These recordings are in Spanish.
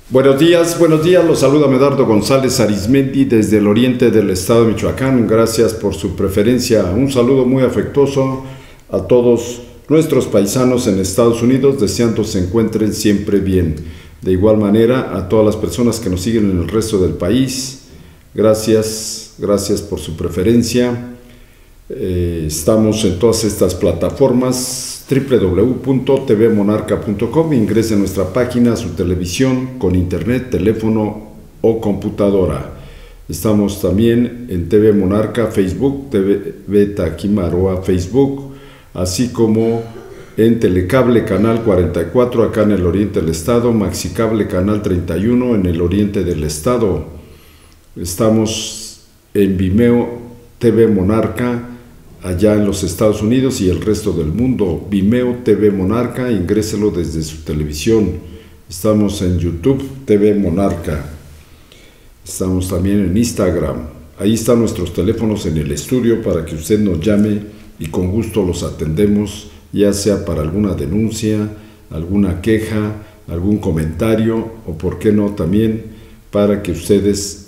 Buenos días, los saluda Medardo González Arizmendi desde el oriente del estado de Michoacán. Gracias por su preferencia. Un saludo muy afectuoso a todos nuestros paisanos en Estados Unidos, deseando se encuentren siempre bien. De igual manera, a todas las personas que nos siguen en el resto del país, gracias por su preferencia. Estamos en todas estas plataformas, www.tvmonarca.com. Ingrese a nuestra página, a su televisión, con internet, teléfono o computadora. Estamos también en TV Monarca, Facebook, TV Taquimaroa, Facebook, así como en Telecable Canal 44 acá en el oriente del estado, Maxicable Canal 31 en el oriente del estado. Estamos en Vimeo TV Monarca allá en los Estados Unidos y el resto del mundo. Vimeo TV Monarca, ingréselo desde su televisión. Estamos en YouTube TV Monarca. Estamos también en Instagram. Ahí están nuestros teléfonos en el estudio para que usted nos llame y con gusto los atendemos, ya sea para alguna denuncia, alguna queja, algún comentario o por qué no también para que ustedes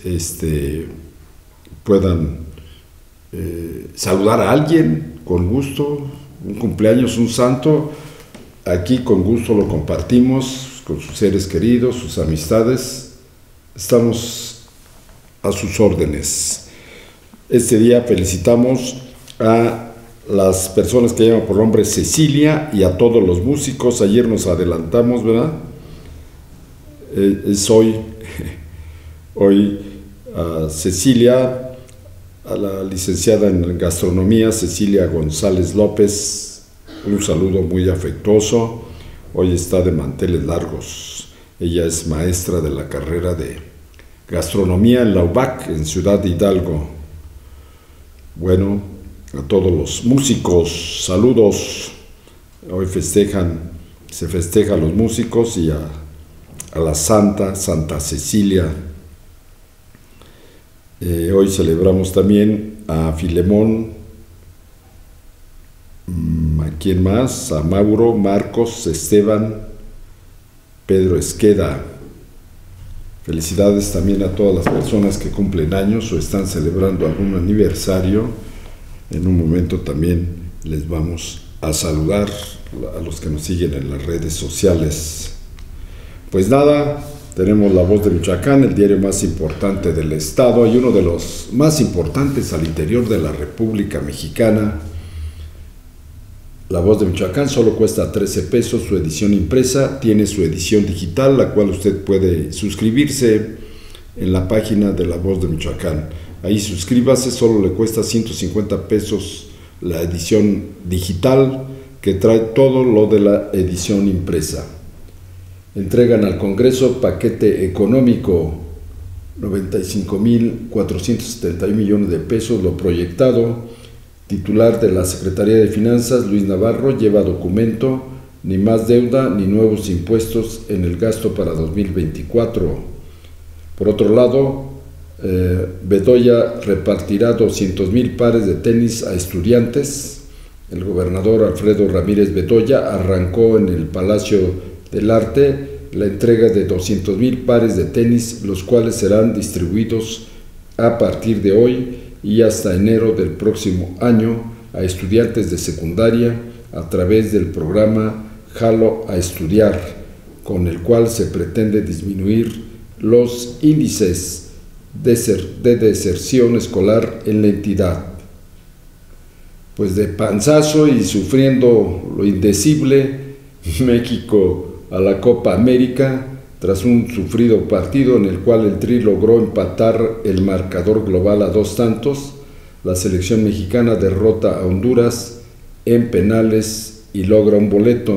puedan saludar a alguien con gusto, un cumpleaños, un santo. Aquí con gusto lo compartimos con sus seres queridos, sus amistades. Estamos a sus órdenes. Este día felicitamos a las personas que llaman por nombre Cecilia y a todos los músicos. Ayer nos adelantamos, ¿verdad? Es hoy a Cecilia, a la licenciada en gastronomía Cecilia González López, un saludo muy afectuoso. Hoy está de manteles largos. Ella es maestra de la carrera de gastronomía en la UBAC, en Ciudad Hidalgo. Bueno, a todos los músicos, saludos. Hoy se festeja a los músicos y a la Santa Cecilia. Hoy celebramos también a Filemón, ¿a quién más? A Mauro, Marcos, Esteban, Pedro Esqueda. Felicidades también a todas las personas que cumplen años o están celebrando algún aniversario. En un momento también les vamos a saludar a los que nos siguen en las redes sociales. Pues nada, tenemos La Voz de Michoacán, el diario más importante del estado y uno de los más importantes al interior de la República Mexicana. La Voz de Michoacán solo cuesta 13 pesos su edición impresa, tiene su edición digital, la cual usted puede suscribirse en la página de La Voz de Michoacán. Ahí suscríbase, solo le cuesta 150 pesos la edición digital, que trae todo lo de la edición impresa. Entregan al Congreso paquete económico, 95.471 millones de pesos, lo proyectado. Titular de la Secretaría de Finanzas, Luis Navarro, lleva documento, ni más deuda ni nuevos impuestos en el gasto para 2024. Por otro lado, Bedoya repartirá 200,000 pares de tenis a estudiantes. El gobernador Alfredo Ramírez Bedoya arrancó en el Palacio del Arte la entrega de 200,000 pares de tenis, los cuales serán distribuidos a partir de hoy y hasta enero del próximo año a estudiantes de secundaria a través del programa Jalo a Estudiar, con el cual se pretende disminuir los índices de deserción escolar en la entidad. Pues de panzazo y sufriendo lo indecible, México a la Copa América, tras un sufrido partido en el cual el Tri logró empatar el marcador global a 2 tantos, la selección mexicana derrota a Honduras en penales y logra un boleto.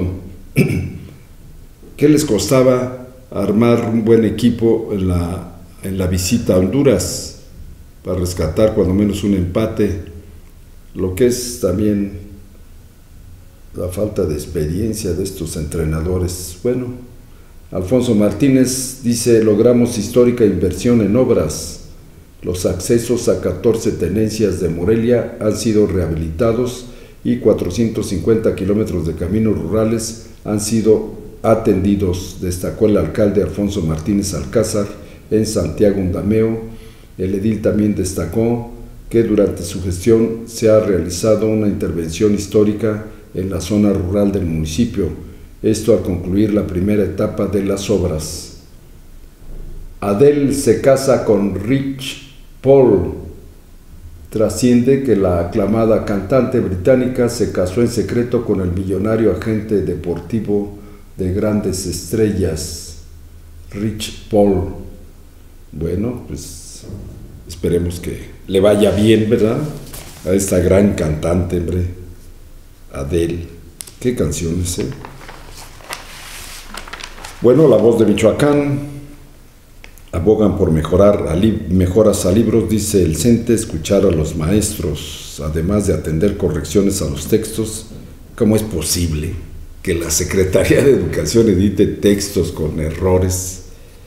¿Qué les costaba armar un buen equipo en la visita a Honduras para rescatar cuando menos un empate? Lo que es también la falta de experiencia de estos entrenadores. Bueno, Alfonso Martínez dice: logramos histórica inversión en obras. Los accesos a 14 tenencias de Morelia han sido rehabilitados y 450 kilómetros de caminos rurales han sido atendidos, destacó el alcalde Alfonso Martínez Alcázar en Santiago Undameo. El edil también destacó que durante su gestión se ha realizado una intervención histórica en la zona rural del municipio, esto al concluir la primera etapa de las obras. Adele se casa con Rich Paul. Trasciende que la aclamada cantante británica se casó en secreto con el millonario agente deportivo de Grandes Estrellas, Rich Paul. Bueno, pues esperemos que le vaya bien, ¿verdad? A esta gran cantante, hombre, Adele. ¿Qué canciones, eh? Bueno, La Voz de Michoacán. Abogan por mejoras a libros, dice el CENTE, escuchar a los maestros, además de atender correcciones a los textos. ¿Cómo es posible que la Secretaría de Educación edite textos con errores?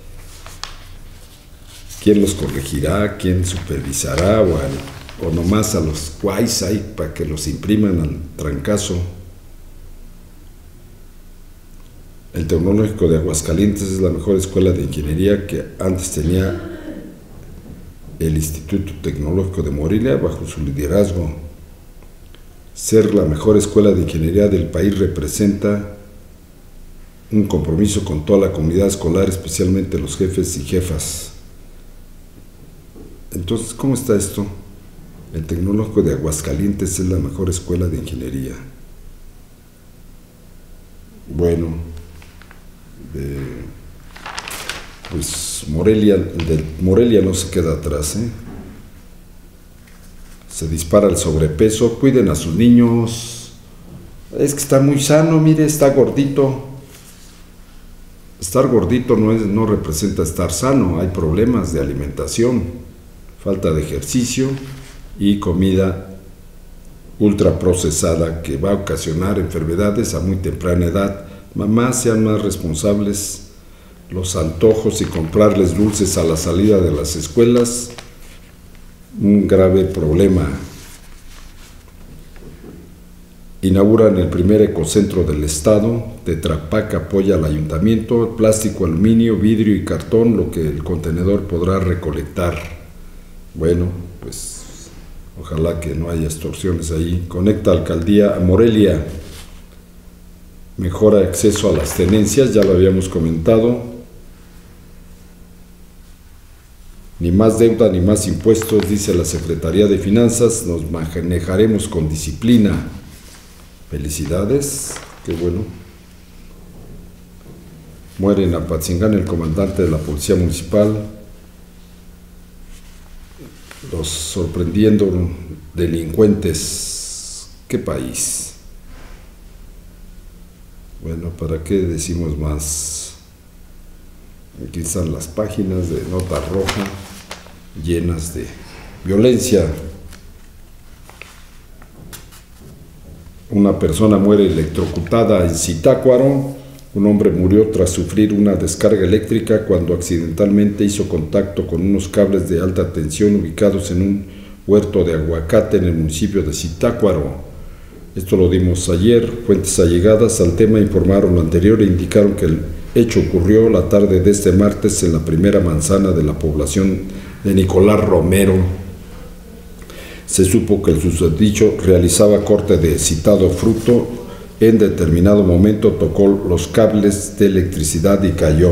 ¿Quién los corregirá? ¿Quién supervisará? O nomás a los guays ahí para que los impriman al trancazo. El Tecnológico de Aguascalientes es la mejor escuela de ingeniería que antes tenía el Instituto Tecnológico de Morelia bajo su liderazgo. Ser la mejor escuela de ingeniería del país representa un compromiso con toda la comunidad escolar, especialmente los jefes y jefas. Entonces, ¿cómo está esto? El Tecnológico de Aguascalientes es la mejor escuela de ingeniería. Bueno, pues Morelia no se queda atrás, ¿eh? Se dispara el sobrepeso, cuiden a sus niños. Es que está muy sano, mire, está gordito. Estar gordito no representa estar sano, hay problemas de alimentación, falta de ejercicio y comida ultraprocesada que va a ocasionar enfermedades a muy temprana edad. Mamás, sean más responsables. Los antojos y comprarles dulces a la salida de las escuelas, un grave problema. Inauguran el primer ecocentro del estado. Tetra Pak apoya al ayuntamiento. Plástico, aluminio, vidrio y cartón, lo que el contenedor podrá recolectar. Bueno, pues ojalá que no haya extorsiones ahí. Conecta alcaldía a Morelia. Mejora acceso a las tenencias, ya lo habíamos comentado. Ni más deuda ni más impuestos, dice la Secretaría de Finanzas. Nos manejaremos con disciplina. Felicidades, qué bueno. Muere en Apatzingán el comandante de la Policía Municipal. Los sorprendiendo delincuentes. ¿Qué país? Bueno, ¿para qué decimos más? Aquí están las páginas de nota roja llenas de violencia. Una persona muere electrocutada en Zitácuaro. Un hombre murió tras sufrir una descarga eléctrica cuando accidentalmente hizo contacto con unos cables de alta tensión ubicados en un huerto de aguacate en el municipio de Zitácuaro. Esto lo dimos ayer. Fuentes allegadas al tema informaron lo anterior e indicaron que el hecho ocurrió la tarde de este martes en la primera manzana de la población de Nicolás Romero. Se supo que el susodicho realizaba corte de citado fruto. En determinado momento tocó los cables de electricidad y cayó.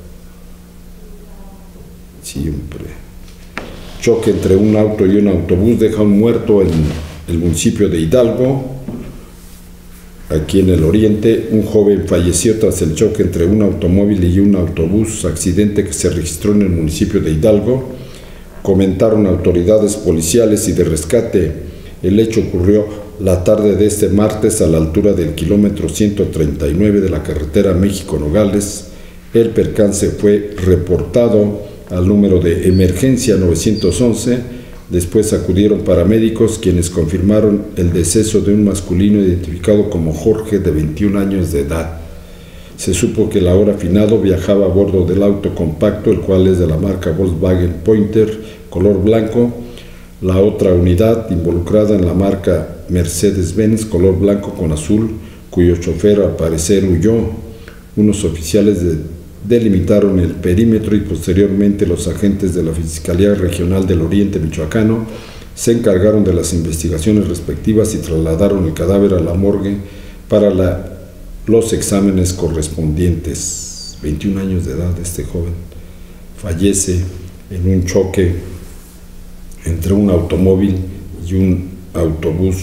Siempre. Choque entre un auto y un autobús deja un muerto en el municipio de Hidalgo. Aquí en el oriente, un joven falleció tras el choque entre un automóvil y un autobús, accidente que se registró en el municipio de Hidalgo. Comentaron autoridades policiales y de rescate. El hecho ocurrió la tarde de este martes a la altura del kilómetro 139 de la carretera México-Nogales. El percance fue reportado al número de emergencia 911. Después acudieron paramédicos quienes confirmaron el deceso de un masculino identificado como Jorge, de 21 años de edad. Se supo que el ahora finado viajaba a bordo del auto compacto, el cual es de la marca Volkswagen Pointer, color blanco. La otra unidad involucrada en la marca Mercedes-Benz, color blanco con azul, cuyo chofer al parecer huyó. Unos oficiales delimitaron el perímetro y posteriormente los agentes de la Fiscalía Regional del Oriente Michoacano se encargaron de las investigaciones respectivas y trasladaron el cadáver a la morgue para los exámenes correspondientes. 21 años de edad este joven fallece en un choque entre un automóvil y un autobús.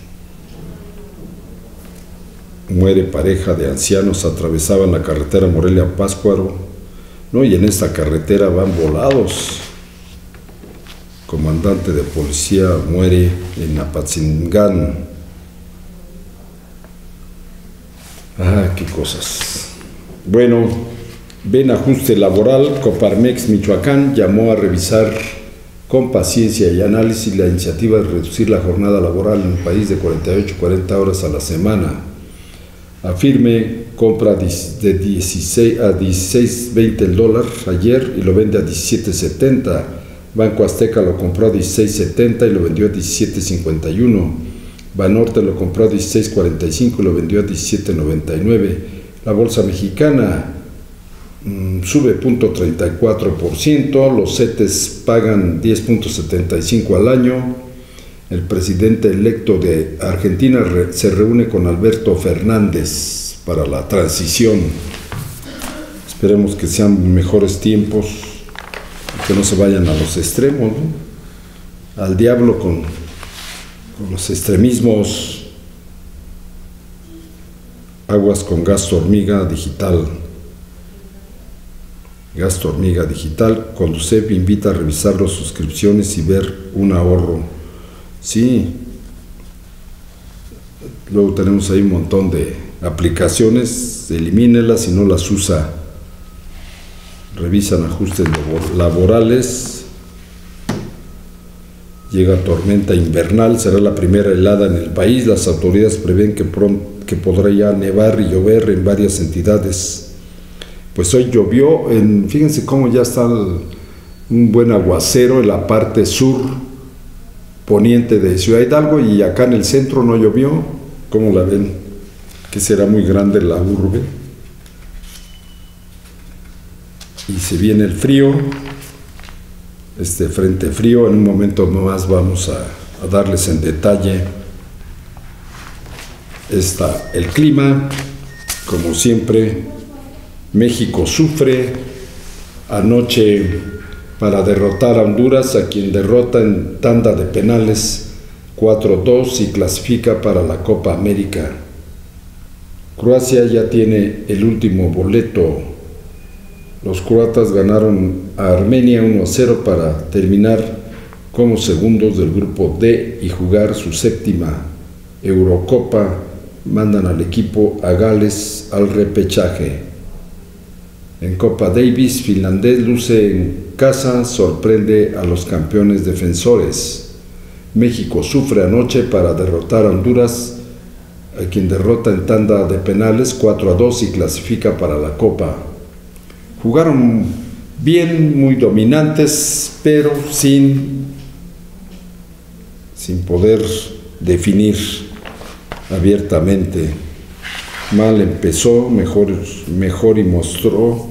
Muere pareja de ancianos, atravesaban la carretera Morelia-Pátzcuaro, ¿no? Y en esta carretera van volados. Comandante de policía muere en Apatzingán. Qué cosas. Bueno, ven ajuste laboral. Coparmex Michoacán llamó a revisar con paciencia y análisis la iniciativa de reducir la jornada laboral en el país de 48 a 40 horas a la semana. Afirme compra de 16 a 16.20 el dólar ayer y lo vende a 17.70. Banco Azteca lo compró a 16.70 y lo vendió a 17.51. Banorte lo compró a 16.45 y lo vendió a 17.99. La bolsa mexicana sube 0.34%, los CETES pagan 10.75 al año. El presidente electo de Argentina se reúne con Alberto Fernández para la transición. Esperemos que sean mejores tiempos, que no se vayan a los extremos, ¿no? Al diablo con los extremismos. Aguas con gasto hormiga digital. Gasto hormiga digital. Conducef invita a revisar las suscripciones y ver un ahorro. Sí, luego tenemos ahí un montón de aplicaciones, elimínelas si no las usa. Revisan ajustes laborales. Llega tormenta invernal, será la primera helada en el país. Las autoridades prevén que podrá ya nevar y llover en varias entidades. Pues hoy llovió, fíjense cómo ya está un buen aguacero en la parte sur poniente de Ciudad Hidalgo, y acá en el centro no llovió. ¿Cómo la ven? Que será muy grande la urbe. Y se viene el frío, este frente frío. En un momento más vamos a darles en detalle el clima. Como siempre, México sufre. Anoche, para derrotar a Honduras, a quien derrota en tanda de penales 4-2 y clasifica para la Copa América. Croacia ya tiene el último boleto. Los croatas ganaron a Armenia 1-0 para terminar como segundos del grupo D y jugar su séptima Eurocopa. Mandan al equipo a Gales al repechaje. En Copa Davis, finlandés luce en casa, sorprende a los campeones defensores. México sufre anoche para derrotar a Honduras, a quien derrota en tanda de penales 4-2 y clasifica para la Copa. Jugaron bien, muy dominantes, pero sin poder definir abiertamente. Mal empezó, mejor y mostró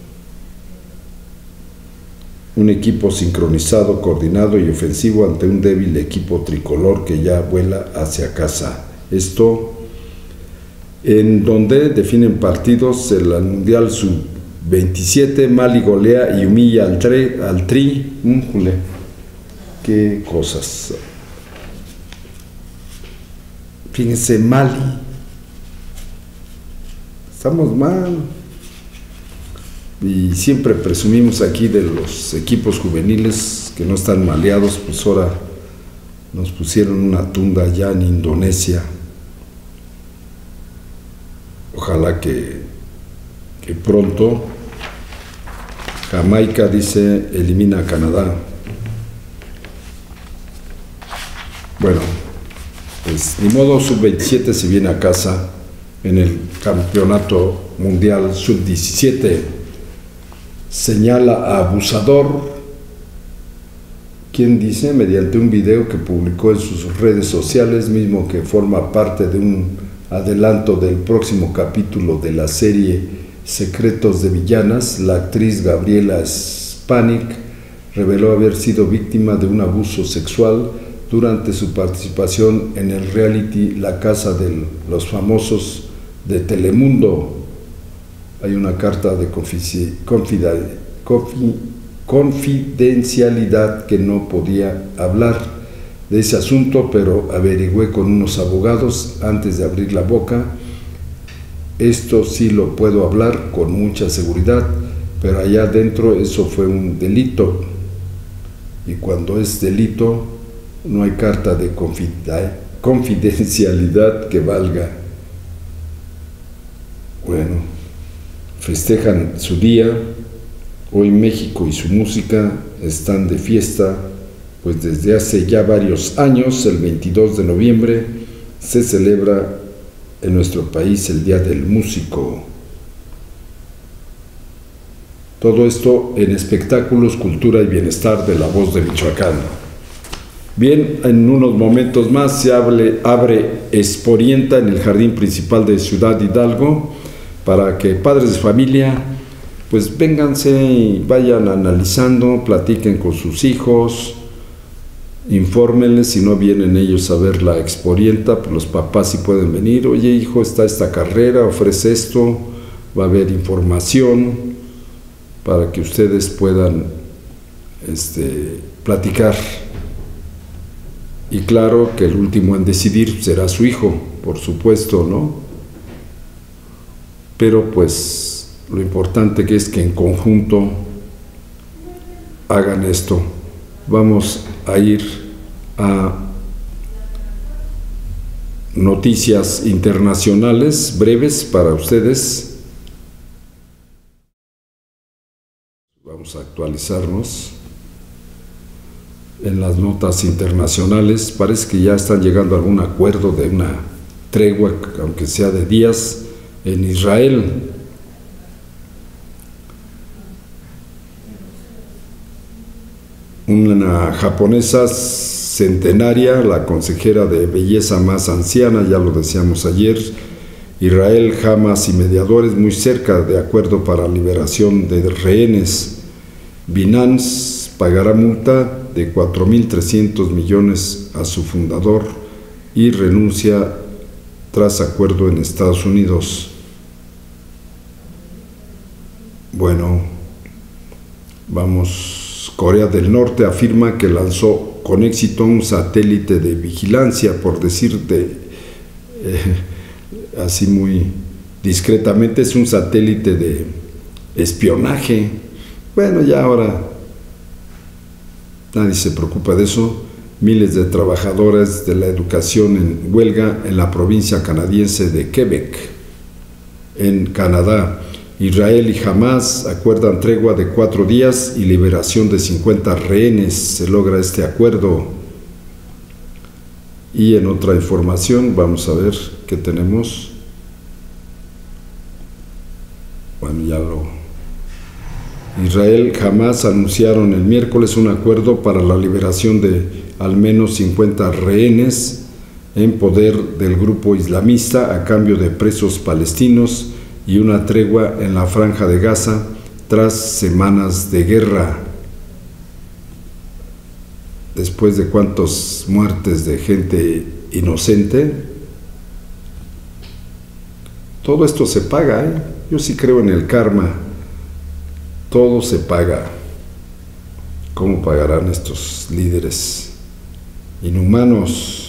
un equipo sincronizado, coordinado y ofensivo ante un débil equipo tricolor que ya vuela hacia casa. Esto en donde definen partidos el Mundial Sub-27, Mali golea y humilla al Tri. Qué cosas. Fíjense, Mali. Estamos mal. Y siempre presumimos aquí de los equipos juveniles que no están maleados, pues ahora nos pusieron una tunda allá en Indonesia. Ojalá que pronto. Jamaica, dice, elimina a Canadá. Bueno, pues ni modo, Sub-27 se viene a casa en el Campeonato Mundial Sub-17. Señala a abusador, quien dice, mediante un video que publicó en sus redes sociales, mismo que forma parte de un adelanto del próximo capítulo de la serie Secretos de Villanas, la actriz Gabriela Spanik reveló haber sido víctima de un abuso sexual durante su participación en el reality La Casa de los Famosos de Telemundo. Hay una carta de confidencialidad que no podía hablar de ese asunto, pero averigüé con unos abogados antes de abrir la boca. Esto sí lo puedo hablar con mucha seguridad, pero allá adentro eso fue un delito. Y cuando es delito, no hay carta de confidencialidad que valga. Bueno, festejan su día. Hoy México y su música están de fiesta, pues desde hace ya varios años, el 22 de noviembre, se celebra en nuestro país el Día del Músico. Todo esto en espectáculos, cultura y bienestar de La Voz de Michoacán. Bien, en unos momentos más se abre Exporienta en el jardín principal de Ciudad Hidalgo para que padres de familia pues vénganse y vayan analizando, platiquen con sus hijos, infórmenles. Si no vienen ellos a ver la Exporienta, pues los papás sí pueden venir. Oye, hijo, está esta carrera, ofrece esto, va a haber información para que ustedes puedan platicar. Y claro que el último en decidir será su hijo, por supuesto, ¿no? Pero pues lo importante que es que en conjunto hagan esto. Vamos a ir a noticias internacionales breves para ustedes. Vamos a actualizarnos en las notas internacionales. Parece que ya están llegando a algún acuerdo de una tregua, aunque sea de días, en Israel. Una japonesa centenaria, la consejera de belleza más anciana, ya lo decíamos ayer, Israel, Hamas y mediadores muy cerca de acuerdo para liberación de rehenes. Binance pagará multa de 4.300 millones a su fundador y renuncia tras acuerdo en Estados Unidos. Bueno, vamos. Corea del Norte afirma que lanzó con éxito un satélite de vigilancia, por decirte así muy discretamente, es un satélite de espionaje. Bueno, ya ahora nadie se preocupa de eso. Miles de trabajadores de la educación en huelga en la provincia canadiense de Quebec, en Canadá. Israel y Hamas acuerdan tregua de 4 días y liberación de 50 rehenes. Se logra este acuerdo. Y en otra información, vamos a ver qué tenemos. Bueno, Israel y Hamas anunciaron el miércoles un acuerdo para la liberación de al menos 50 rehenes en poder del grupo islamista a cambio de presos palestinos y una tregua en la Franja de Gaza tras semanas de guerra. Después de cuántas muertes de gente inocente, todo esto se paga, ¿eh? Yo sí creo en el karma, todo se paga. ¿Cómo pagarán estos líderes inhumanos?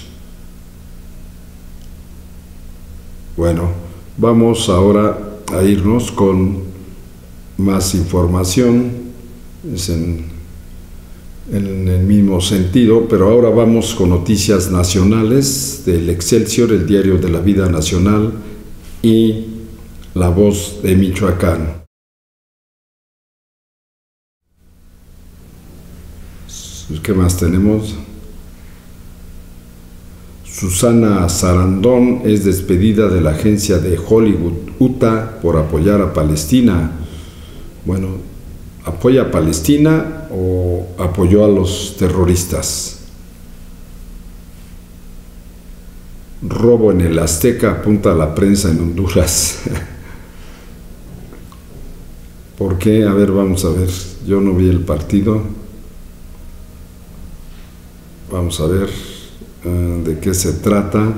Bueno, vamos ahora a irnos con más información, es en el mismo sentido, pero ahora vamos con noticias nacionales del Excelsior, el diario de la vida nacional, y La Voz de Michoacán. ¿Qué más tenemos? Susana Sarandon es despedida de la agencia de Hollywood Utah por apoyar a Palestina. Bueno, ¿apoya a Palestina o apoyó a los terroristas? Robo en el Azteca, apunta a la prensa en Honduras. ¿Por qué? A ver, vamos a ver. Yo no vi el partido. Vamos a ver de qué se trata.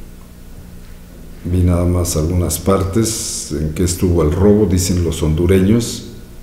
Vi nada más algunas partes en que estuvo el robo, dicen los hondureños.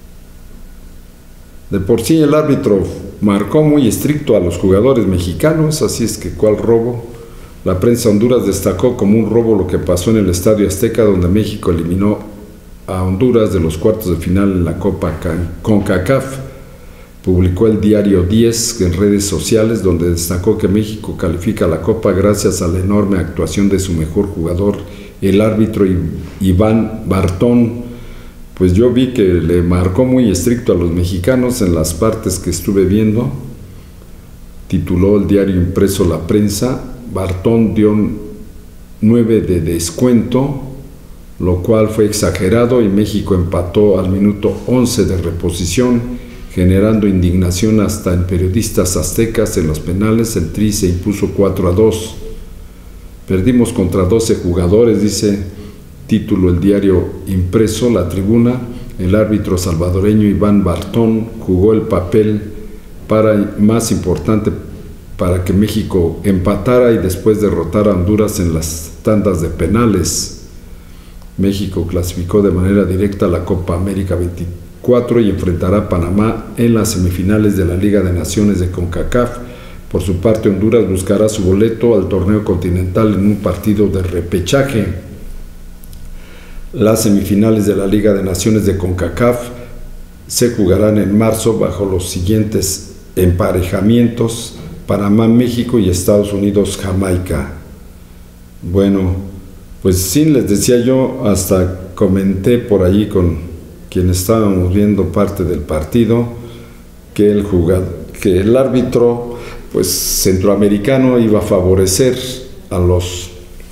De por sí el árbitro marcó muy estricto a los jugadores mexicanos, así es que ¿cuál robo? La prensa Honduras destacó como un robo lo que pasó en el Estadio Azteca, donde México eliminó a Honduras de los cuartos de final en la Copa CONCACAF. Publicó el diario 10 en redes sociales, donde destacó que México califica la Copa gracias a la enorme actuación de su mejor jugador, el árbitro Iván Bartón. Pues yo vi que le marcó muy estricto a los mexicanos en las partes que estuve viendo. Tituló el diario impreso La Prensa: Bartón dio 9 de descuento, lo cual fue exagerado, y México empató al minuto 11 de reposición, generando indignación hasta en periodistas aztecas. En los penales el Tri se impuso 4-2. Perdimos contra 12 jugadores, dice título el diario impreso La Tribuna. El árbitro salvadoreño Iván Bartón jugó el papel más importante para que México empatara y después derrotara a Honduras en las tandas de penales. México clasificó de manera directa a la Copa América 24 y enfrentará a Panamá en las semifinales de la Liga de Naciones de CONCACAF. Por su parte, Honduras buscará su boleto al torneo continental en un partido de repechaje. Las semifinales de la Liga de Naciones de CONCACAF se jugarán en marzo bajo los siguientes emparejamientos: Panamá, México y Estados Unidos, Jamaica. Bueno, pues sí, les decía yo, hasta comenté por allí con quien estábamos viendo parte del partido, que el árbitro pues centroamericano iba a favorecer a los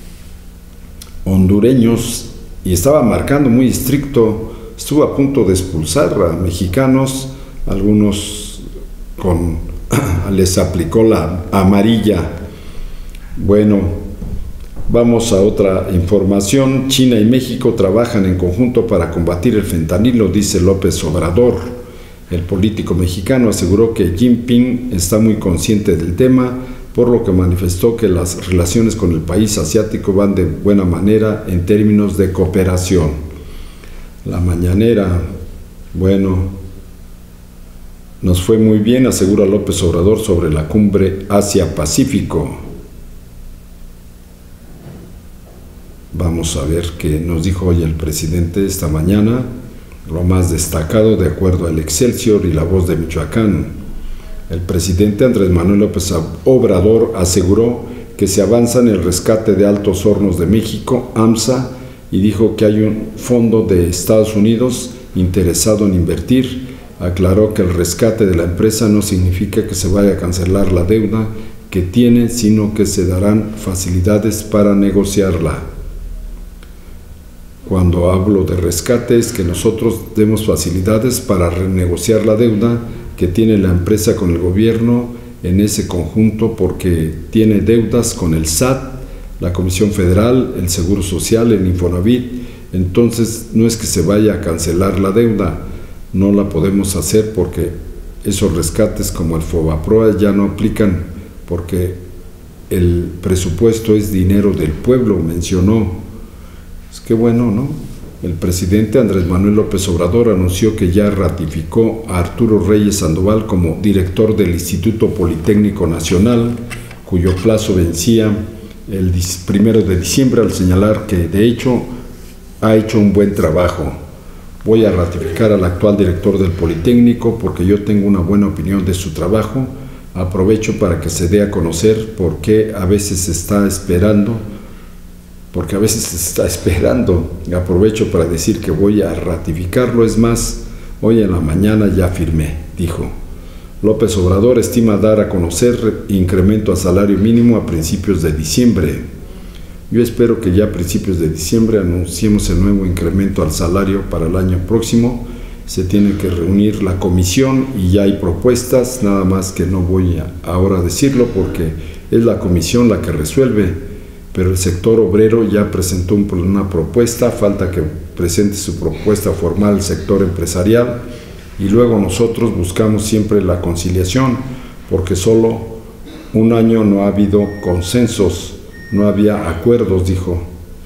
hondureños y estaba marcando muy estricto. Estuvo a punto de expulsar a mexicanos, algunos les aplicó la amarilla. Bueno, vamos a otra información. China y México trabajan en conjunto para combatir el fentanilo, dice López Obrador. El político mexicano aseguró que Jinping está muy consciente del tema, por lo que manifestó que las relaciones con el país asiático van de buena manera en términos de cooperación. La mañanera, bueno, nos fue muy bien, asegura López Obrador sobre la cumbre Asia-Pacífico. Vamos a ver qué nos dijo hoy el presidente esta mañana. Lo más destacado, de acuerdo al Excelsior y La Voz de Michoacán. El presidente Andrés Manuel López Obrador aseguró que se avanza en el rescate de Altos Hornos de México, AMSA, y dijo que hay un fondo de Estados Unidos interesado en invertir. Aclaró que el rescate de la empresa no significa que se vaya a cancelar la deuda que tiene, sino que se darán facilidades para negociarla. Cuando hablo de rescate es que nosotros demos facilidades para renegociar la deuda que tiene la empresa con el gobierno en ese conjunto, porque tiene deudas con el SAT, la Comisión Federal, el Seguro Social, el Infonavit. Entonces no es que se vaya a cancelar la deuda, no la podemos hacer porque esos rescates como el FOBAPROA ya no aplican, porque el presupuesto es dinero del pueblo, mencionó. Es que bueno, ¿no? El presidente Andrés Manuel López Obrador anunció que ya ratificó a Arturo Reyes Sandoval como director del Instituto Politécnico Nacional, cuyo plazo vencía el 1 de diciembre, al señalar que de hecho ha hecho un buen trabajo. Voy a ratificar al actual director del Politécnico porque yo tengo una buena opinión de su trabajo. Aprovecho para que se dé a conocer por qué a veces se está esperando. Aprovecho para decir que voy a ratificarlo. Es más, hoy en la mañana ya firmé, dijo. López Obrador estima dar a conocer incremento a salario mínimo a principios de diciembre. Yo espero que ya a principios de diciembre anunciemos el nuevo incremento al salario para el año próximo. Se tiene que reunir la comisión y ya hay propuestas, nada más que no voy a ahora decirlo porque es la comisión la que resuelve. pero el sector obrero ya presentó una propuesta, falta que presente su propuesta formal el sector empresarial, y luego nosotros buscamos siempre la conciliación, porque solo un año no ha habido consensos, no había acuerdos, dijo.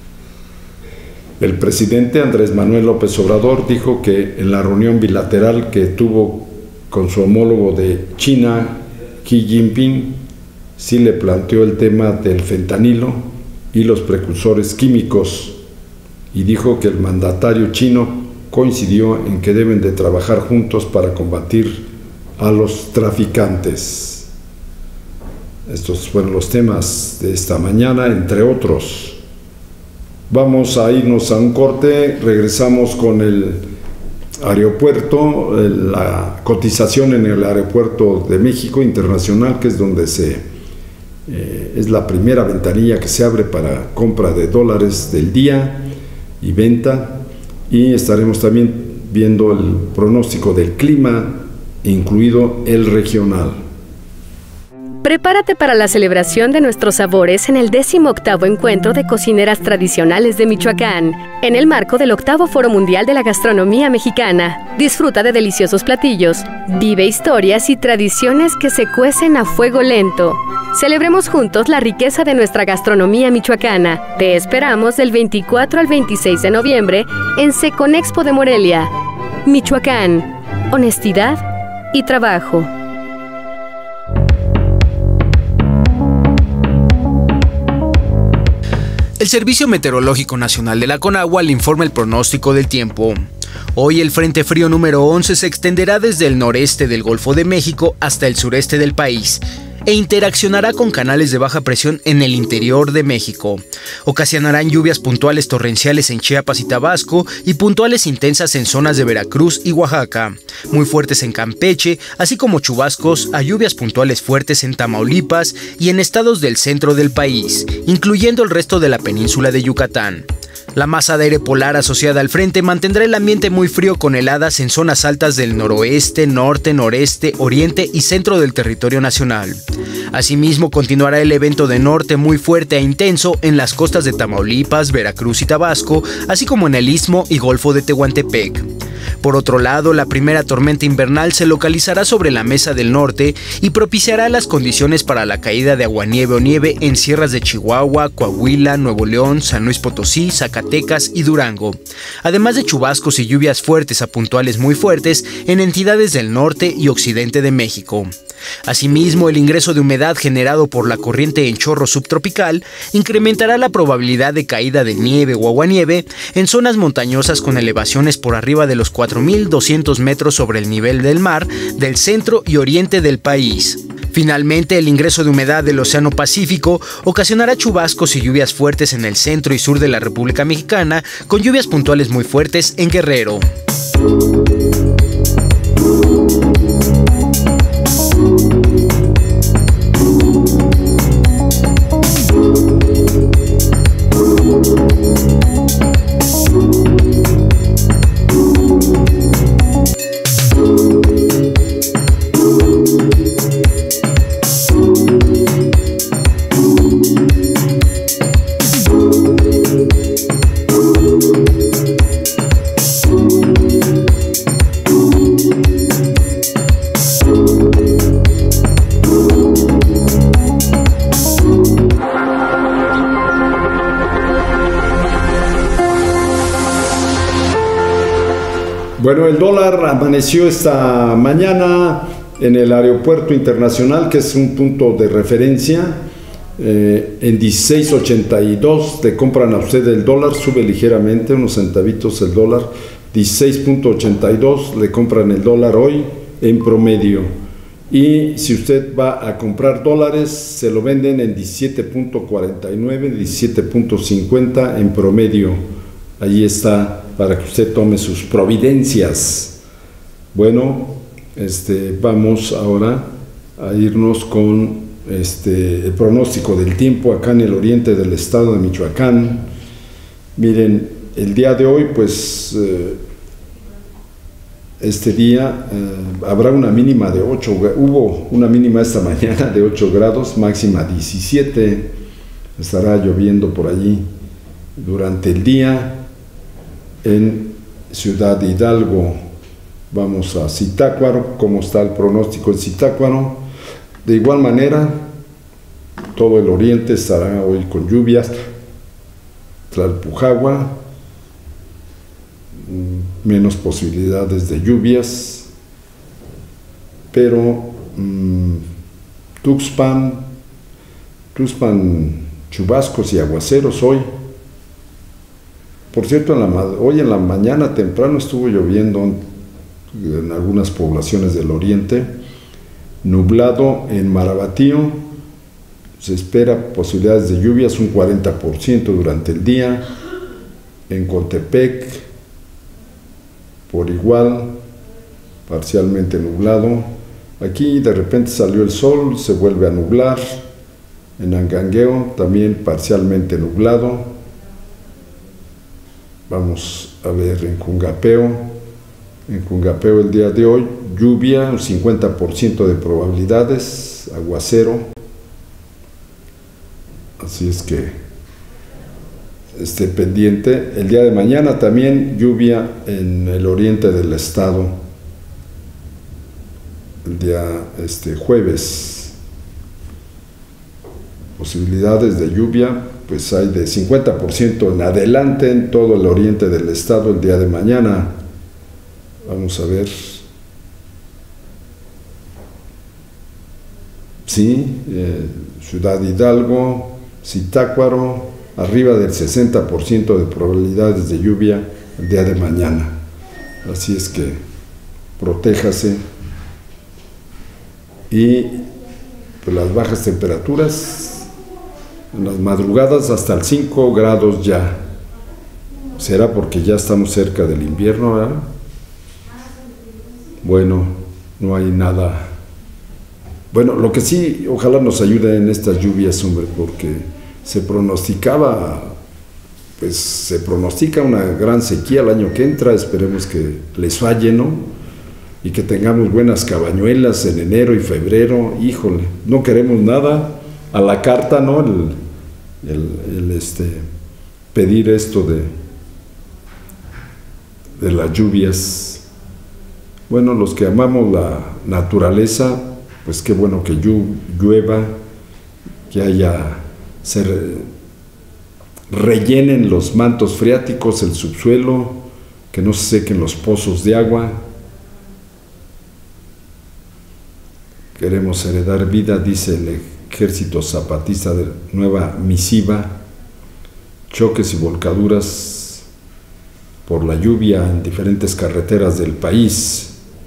El presidente Andrés Manuel López Obrador dijo que en la reunión bilateral que tuvo con su homólogo de China, Xi Jinping, sí le planteó el tema del fentanilo y los precursores químicos, y dijo que el mandatario chino coincidió en que deben de trabajar juntos para combatir a los traficantes. Estos fueron los temas de esta mañana, entre otros. Vamos a irnos a un corte, regresamos con el aeropuerto, la cotización en el aeropuerto de México Internacional, que es donde es la primera ventanilla que se abre para compra de dólares del día y venta, y estaremos también viendo el pronóstico del clima, incluido el regional. Prepárate para la celebración de nuestros sabores en el 18º Encuentro de Cocineras Tradicionales de Michoacán, en el marco del 8º Foro Mundial de la Gastronomía Mexicana. Disfruta de deliciosos platillos, vive historias y tradiciones que se cuecen a fuego lento. Celebremos juntos la riqueza de nuestra gastronomía michoacana. Te esperamos del 24 al 26 de noviembre en Seconexpo de Morelia. Michoacán, honestidad y trabajo. El Servicio Meteorológico Nacional de la Conagua le informa el pronóstico del tiempo. Hoy el Frente Frío número 11 se extenderá desde el noreste del Golfo de México hasta el sureste del país e interaccionará con canales de baja presión en el interior de México. Ocasionarán lluvias puntuales torrenciales en Chiapas y Tabasco y puntuales intensas en zonas de Veracruz y Oaxaca, muy fuertes en Campeche, así como chubascos a lluvias puntuales fuertes en Tamaulipas y en estados del centro del país, incluyendo el resto de la península de Yucatán. La masa de aire polar asociada al frente mantendrá el ambiente muy frío con heladas en zonas altas del noroeste, norte, noreste, oriente y centro del territorio nacional. Asimismo, continuará el evento de norte muy fuerte e intenso en las costas de Tamaulipas, Veracruz y Tabasco, así como en el Istmo y Golfo de Tehuantepec. Por otro lado, la primera tormenta invernal se localizará sobre la Mesa del Norte y propiciará las condiciones para la caída de aguanieve o nieve en sierras de Chihuahua, Coahuila, Nuevo León, San Luis Potosí, Zacatecas y Durango, además de chubascos y lluvias fuertes a puntuales muy fuertes en entidades del norte y occidente de México. Asimismo, el ingreso de humedad generado por la corriente en chorro subtropical incrementará la probabilidad de caída de nieve o aguanieve en zonas montañosas con elevaciones por arriba de los 4.200 metros sobre el nivel del mar del centro y oriente del país. Finalmente, el ingreso de humedad del Océano Pacífico ocasionará chubascos y lluvias fuertes en el centro y sur de la República Mexicana, con lluvias puntuales muy fuertes en Guerrero. Bueno, el dólar amaneció esta mañana en el aeropuerto internacional, que es un punto de referencia, en 16.82 le compran a usted el dólar, sube ligeramente, unos centavitos el dólar, 16.82 le compran el dólar hoy en promedio. Y si usted va a comprar dólares, se lo venden en 17.49, 17.50 en promedio. Allí está, para que usted tome sus providencias. Bueno, vamos ahora a irnos con el pronóstico del tiempo acá en el oriente del estado de Michoacán. Miren, el día de hoy, pues, este día habrá una mínima de 8, hubo una mínima esta mañana de 8 grados, máxima 17. estará lloviendo por allí durante el día. En Ciudad Hidalgo, vamos a Zitácuaro, cómo está el pronóstico en Zitácuaro. De igual manera, todo el oriente estará hoy con lluvias. Tlalpujagua, menos posibilidades de lluvias, pero Tuxpan, chubascos y aguaceros hoy. Por cierto, hoy en la mañana temprano estuvo lloviendo en algunas poblaciones del oriente, nublado en Marabatío, se espera posibilidades de lluvias un 40% durante el día, en Contepec, por igual, parcialmente nublado. Aquí de repente salió el sol, se vuelve a nublar. En Angangueo también parcialmente nublado. Vamos a ver en Cungapeo. En Cungapeo el día de hoy, lluvia, un 50% de probabilidades, aguacero. Así es que esté pendiente. El día de mañana también lluvia en el oriente del estado. El día jueves. Posibilidades de lluvia, pues hay de 50% en adelante en todo el oriente del estado el día de mañana. Vamos a ver. Sí, Ciudad Hidalgo, Zitácuaro, arriba del 60% de probabilidades de lluvia el día de mañana. Así es que protéjase. Y pues, las bajas temperaturas en las madrugadas hasta el 5 grados ya. ¿Será porque ya estamos cerca del invierno, ¿verdad? Bueno, no hay nada. Bueno, lo que sí, ojalá nos ayude en estas lluvias, hombre, porque se pronostica una gran sequía el año que entra. Esperemos que les falle, ¿no? Y que tengamos buenas cabañuelas en enero y febrero. Híjole, no queremos nada a la carta, ¿no? Pedir esto de las lluvias. Bueno, los que amamos la naturaleza, pues qué bueno que llueva, que se rellenen los mantos freáticos, el subsuelo, que no se sequen los pozos de agua. Queremos heredar vida, dice el Ejército Zapatista de nueva misiva. Choques y volcaduras por la lluvia en diferentes carreteras del país.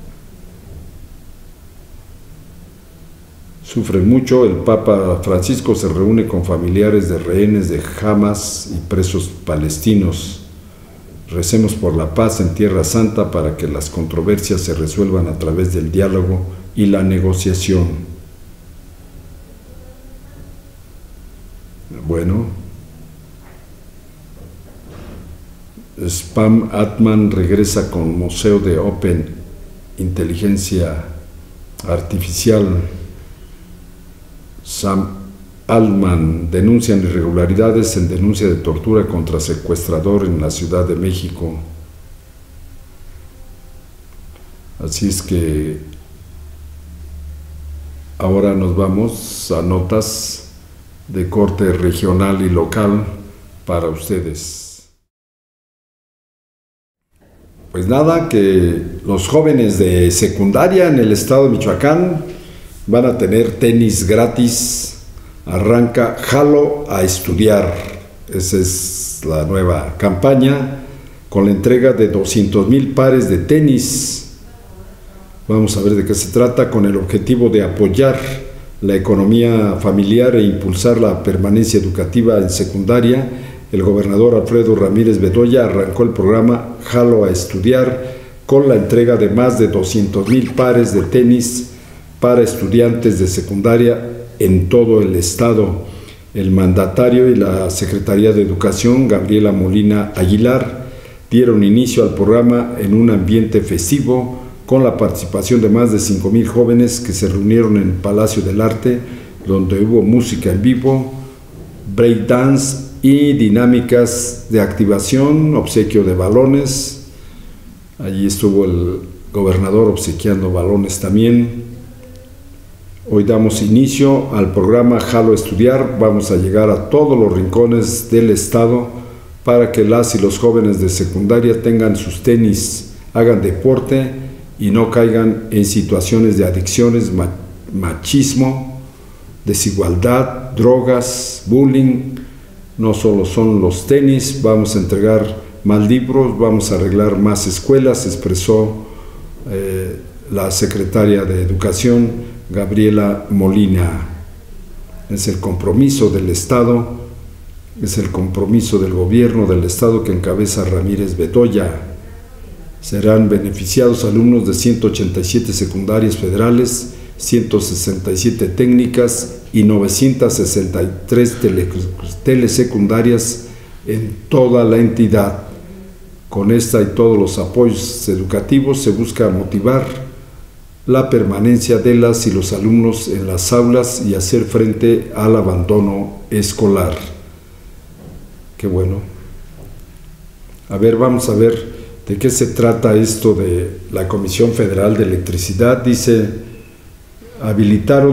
Sufre mucho. El Papa Francisco se reúne con familiares de rehenes de Hamas y presos palestinos. Recemos por la paz en Tierra Santa para que las controversias se resuelvan a través del diálogo y la negociación. Bueno, Spam Altman regresa con Museo de Open Inteligencia Artificial. Sam Altman denuncian irregularidades en denuncia de tortura contra secuestrador en la Ciudad de México. Así es que ahora nos vamos a notas de corte regional y local para ustedes. Pues nada, que los jóvenes de secundaria en el estado de Michoacán van a tener tenis gratis. Arranca Jalo a Estudiar. Esa es la nueva campaña, con la entrega de 200,000 pares de tenis. Vamos a ver de qué se trata, con el objetivo de apoyar la economía familiar e impulsar la permanencia educativa en secundaria. El gobernador Alfredo Ramírez Bedoya arrancó el programa Jalo a Estudiar con la entrega de más de 200,000 pares de tenis para estudiantes de secundaria en todo el estado. El mandatario y la Secretaría de Educación, Gabriela Molina Aguilar, dieron inicio al programa en un ambiente festivo con la participación de más de 5,000 jóvenes que se reunieron en el Palacio del Arte, donde hubo música en vivo, breakdance y dinámicas de activación, obsequio de balones. Allí estuvo el gobernador obsequiando balones también. Hoy damos inicio al programa Jalo Estudiar. Vamos a llegar a todos los rincones del estado para que las y los jóvenes de secundaria tengan sus tenis, hagan deporte y no caigan en situaciones de adicciones, machismo, desigualdad, drogas, bullying. No solo son los tenis, vamos a entregar más libros, vamos a arreglar más escuelas, expresó la secretaria de Educación, Gabriela Molina. Es el compromiso del Estado, es el compromiso del gobierno del Estado que encabeza Ramírez Bedoya. Serán beneficiados alumnos de 187 secundarias federales, 167 técnicas y 963 telesecundarias en toda la entidad. Con esta y todos los apoyos educativos se busca motivar la permanencia de las y los alumnos en las aulas y hacer frente al abandono escolar. Qué bueno. A ver, vamos a ver de qué se trata esto de la Comisión Federal de Electricidad. Dice, habilitaron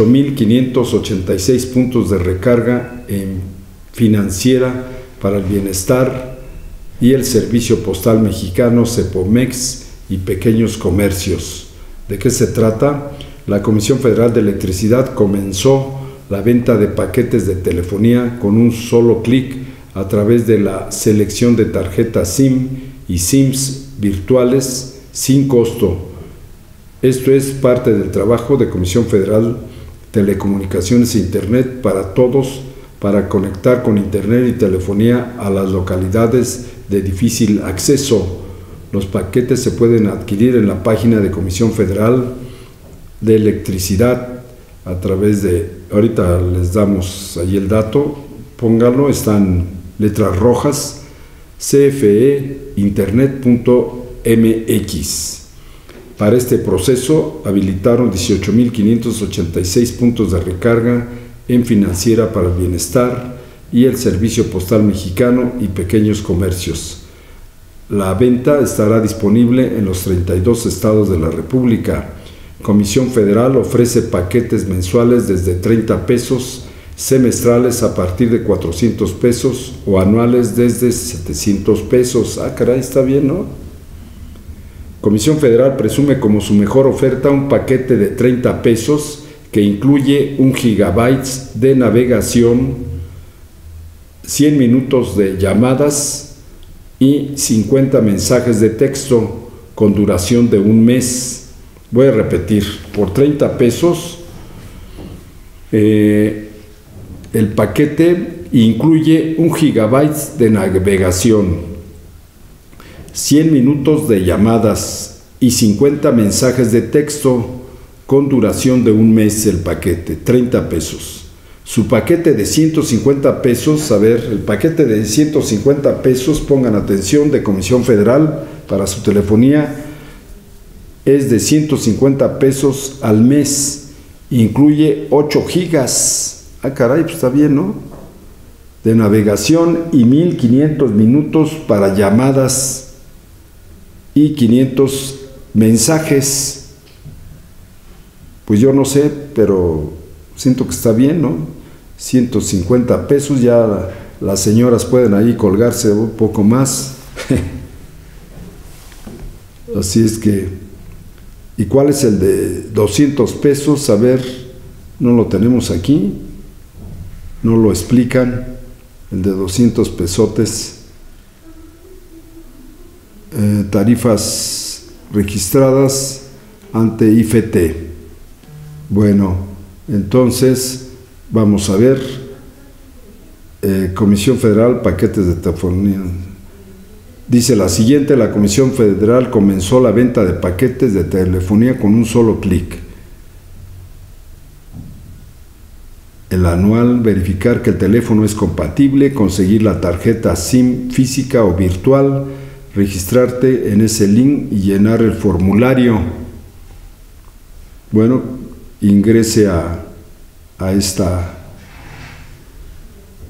18,586 puntos de recarga en financiera para el bienestar y el Servicio Postal Mexicano, Cepomex y pequeños comercios. ¿De qué se trata? La Comisión Federal de Electricidad comenzó la venta de paquetes de telefonía con un solo clic a través de la selección de tarjetas SIM y SIMs virtuales sin costo. Esto es parte del trabajo de Comisión Federal Telecomunicaciones e Internet para todos, para conectar con Internet y telefonía a las localidades de difícil acceso. Los paquetes se pueden adquirir en la página de Comisión Federal de Electricidad a través de, ahorita les damos ahí el dato, pónganlo, están letras rojas, cfeinternet.mx. Para este proceso habilitaron 18,586 puntos de recarga en financiera para el bienestar y el Servicio Postal Mexicano y pequeños comercios. La venta estará disponible en los 32 estados de la República. Comisión Federal ofrece paquetes mensuales desde 30 pesos, semestrales a partir de 400 pesos o anuales desde 700 pesos. Ah, caray, está bien, ¿no? Comisión Federal presume como su mejor oferta un paquete de 30 pesos que incluye 1 gigabyte de navegación, 100 minutos de llamadas y 50 mensajes de texto con duración de un mes. Voy a repetir, por 30 pesos el paquete incluye 1 gigabyte de navegación, 100 minutos de llamadas y 50 mensajes de texto con duración de un mes. El paquete, 30 pesos. Su paquete de 150 pesos, a ver, el paquete de 150 pesos, pongan atención, de Comisión Federal para su telefonía, es de 150 pesos al mes, incluye 8 gigas, ah caray, pues está bien, ¿no?, de navegación y 1,500 minutos para llamadas y 500 mensajes. Pues yo no sé, pero siento que está bien, ¿no? 150 pesos, ya las señoras pueden ahí colgarse un poco más. Así es que, ¿y cuál es el de 200 pesos? A ver, no lo tenemos aquí, no lo explican, el de 200 pesotes. Tarifas registradas ante IFT. Bueno, entonces vamos a ver, Comisión Federal, paquetes de telefonía. Dice la siguiente: la Comisión Federal comenzó la venta de paquetes de telefonía con un solo clic. El anual, verificar que el teléfono es compatible, conseguir la tarjeta SIM física o virtual, registrarte en ese link y llenar el formulario. Bueno, ingrese a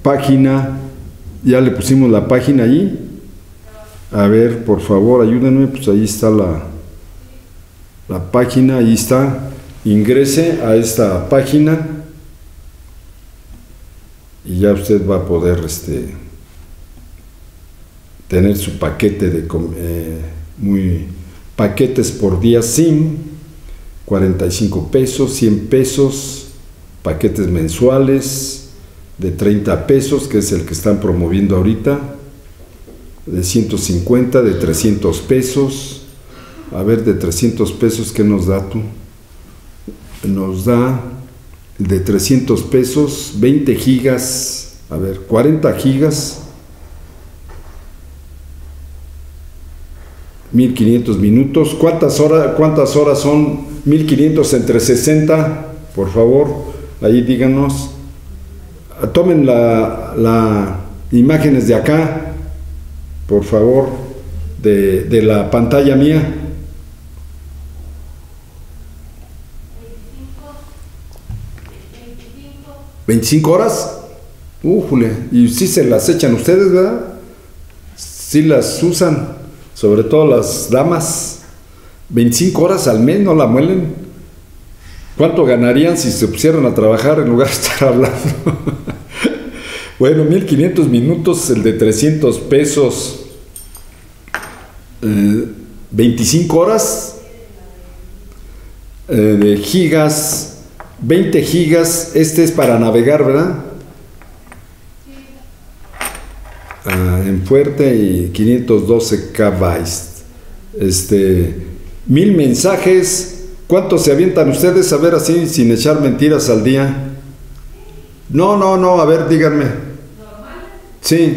página, ya le pusimos la página ahí. A ver, por favor, ayúdenme, pues ahí está la página, ahí está. Ingrese a esta página y ya usted va a poder tener su paquete de paquetes por día SIM, 45 pesos, 100 pesos, paquetes mensuales de 30 pesos, que es el que están promoviendo ahorita, de 150, de 300 pesos. A ver, de 300 pesos, ¿qué nos da tú? Nos da de 300 pesos, 20 gigas, a ver, 40 gigas, 1500 minutos. ¿Cuántas horas son 1500 entre 60? Por favor, ahí díganos. Tomen la imágenes de acá, por favor, de la pantalla mía. 25 horas. Jule. Y sí se las echan ustedes, ¿verdad? Sí las usan, sobre todo las damas. 25 horas al mes, ¿no la muelen? ¿Cuánto ganarían si se pusieran a trabajar en lugar de estar hablando? Bueno, 1500 minutos, el de 300 pesos. 25 horas de gigas. 20 gigas, este es para navegar, ¿verdad? En fuerte, y 512 KB. 1000 mensajes. ¿Cuántos se avientan ustedes? A ver, así, sin echar mentiras, al día. No, a ver, díganme. Sí.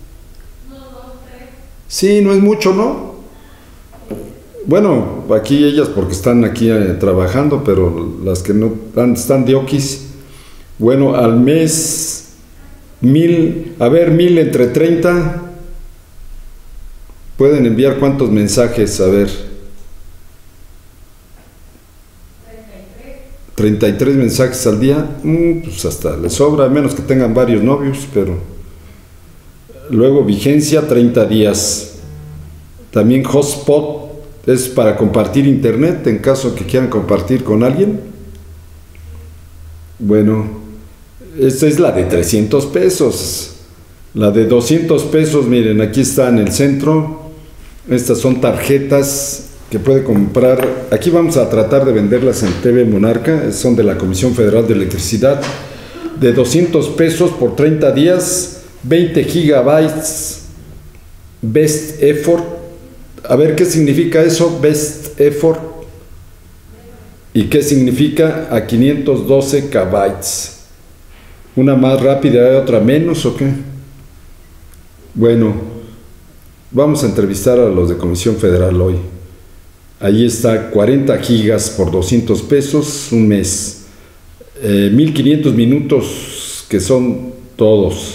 Sí, no es mucho, ¿no? Bueno, aquí ellas porque están aquí trabajando, pero las que no están de oquis. Bueno, al mes 1000, a ver, 1000 entre 30. Pueden enviar cuántos mensajes, a ver. 33 mensajes al día. Pues hasta les sobra, a menos que tengan varios novios, pero. Luego vigencia 30 días. También hotspot. Es para compartir internet en caso que quieran compartir con alguien. Bueno, esta es la de 300 pesos. La de 200 pesos, miren, aquí está en el centro. Estas son tarjetas que puede comprar. Aquí vamos a tratar de venderlas en TV Monarca. Son de la Comisión Federal de Electricidad. De 200 pesos por 30 días, 20 gigabytes, Best Effort. A ver, ¿qué significa eso? Best Effort. ¿Y qué significa? A 512 KB. ¿Una más rápida y otra menos o qué? Bueno, vamos a entrevistar a los de Comisión Federal hoy. Ahí está, 40 gigas por 200 pesos, un mes. 1500 minutos, que son todos.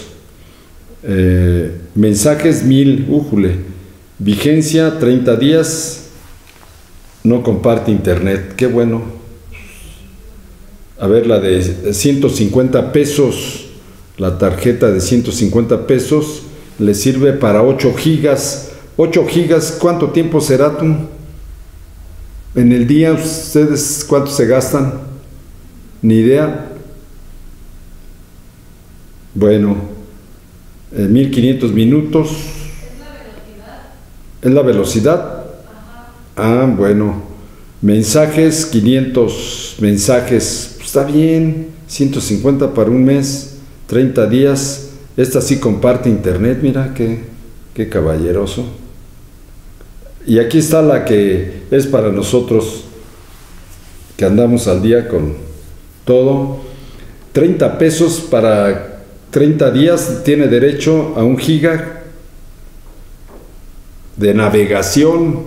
Mensajes 1000, újule. Vigencia 30 días, no comparte internet, qué bueno. A ver, la de 150 pesos, la tarjeta de 150 pesos, le sirve para 8 gigas. 8 gigas, ¿cuánto tiempo será tú? En el día, ¿ustedes cuánto se gastan? Ni idea. Bueno, 1500 minutos. ¿Es la velocidad? Ah, bueno. Mensajes, 500 mensajes. Pues está bien. 150 para un mes, 30 días. Esta sí comparte internet, mira, qué caballeroso. Y aquí está la que es para nosotros, que andamos al día con todo. 30 pesos para 30 días. Tiene derecho a 1 giga de navegación,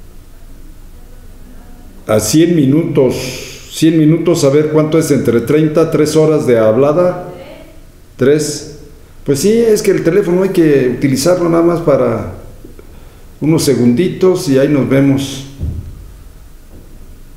a 100 minutos. 100 minutos, a ver cuánto es entre 30, 3 horas de hablada. 3. Pues sí, es que el teléfono hay que utilizarlo nada más para unos segunditos y ahí nos vemos.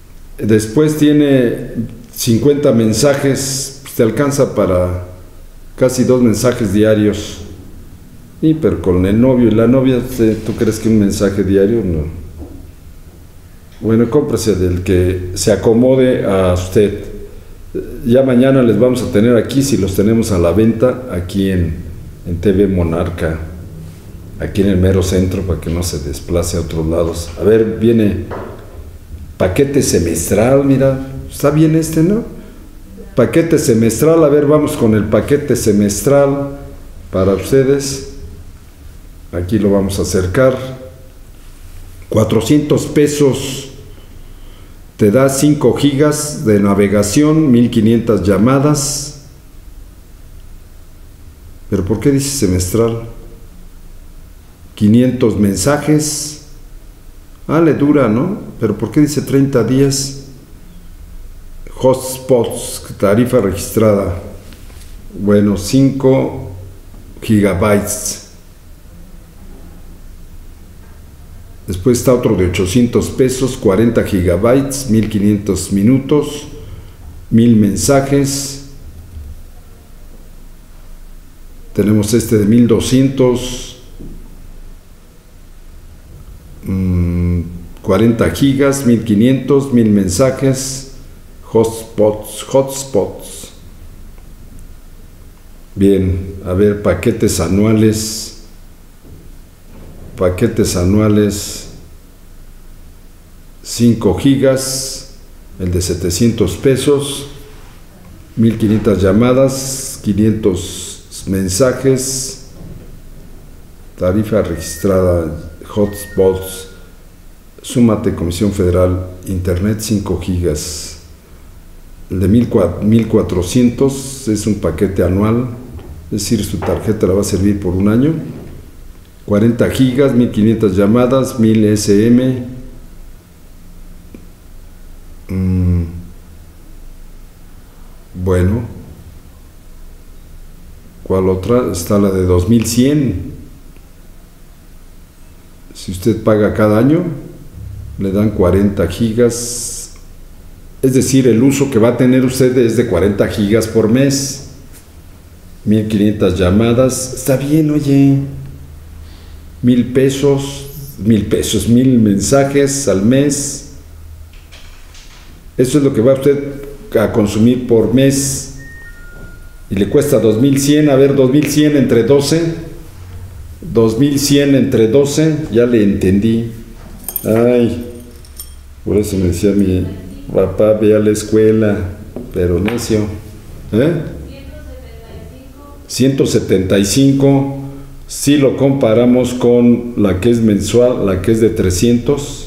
Después tiene 50 mensajes, pues te alcanza para casi 2 mensajes diarios. Y pero con el novio y la novia, ¿tú crees que un mensaje diario? No. Bueno, cómprese del que se acomode a usted. Ya mañana les vamos a tener aquí, si los tenemos a la venta, aquí en TV Monarca, aquí en el mero centro, para que no se desplace a otros lados. A ver, viene paquete semestral, mira, está bien ¿no? Paquete semestral, a ver, vamos con el paquete semestral para ustedes. Aquí lo vamos a acercar. 400 pesos. Te da 5 gigas de navegación, 1500 llamadas. ¿Pero por qué dice semestral? 500 mensajes. Le dura, ¿no? ¿Pero por qué dice 30 días? Hotspots, tarifa registrada. Bueno, 5 gigabytes. Después está otro de 800 pesos, 40 gigabytes, 1500 minutos, 1000 mensajes. Tenemos este de 1200, 40 gigas, 1500, 1000 mensajes, hotspots. Bien, a ver, paquetes anuales. 5 gigas, el de 700 pesos, 1500 llamadas, 500 mensajes, tarifa registrada, hotspots, súmate Comisión Federal, Internet 5 gigas. El de 1400 es un paquete anual, es decir, su tarjeta la va a servir por un año. 40 gigas, 1500 llamadas, 1000 SM. Bueno, ¿cuál otra? Está la de 2100. Si usted paga cada año, le dan 40 gigas. Es decir, el uso que va a tener usted es de 40 gigas por mes. 1500 llamadas. Está bien, oye. 1000 pesos, 1000 mensajes al mes. Eso es lo que va usted a consumir por mes. Y le cuesta 2100. A ver, 2100 entre 12. 2100 entre 12. Ya le entendí. Ay, por eso me decía mi papá, ve a la escuela, pero necio. 175. Si lo comparamos con la que es mensual, la que es de 300,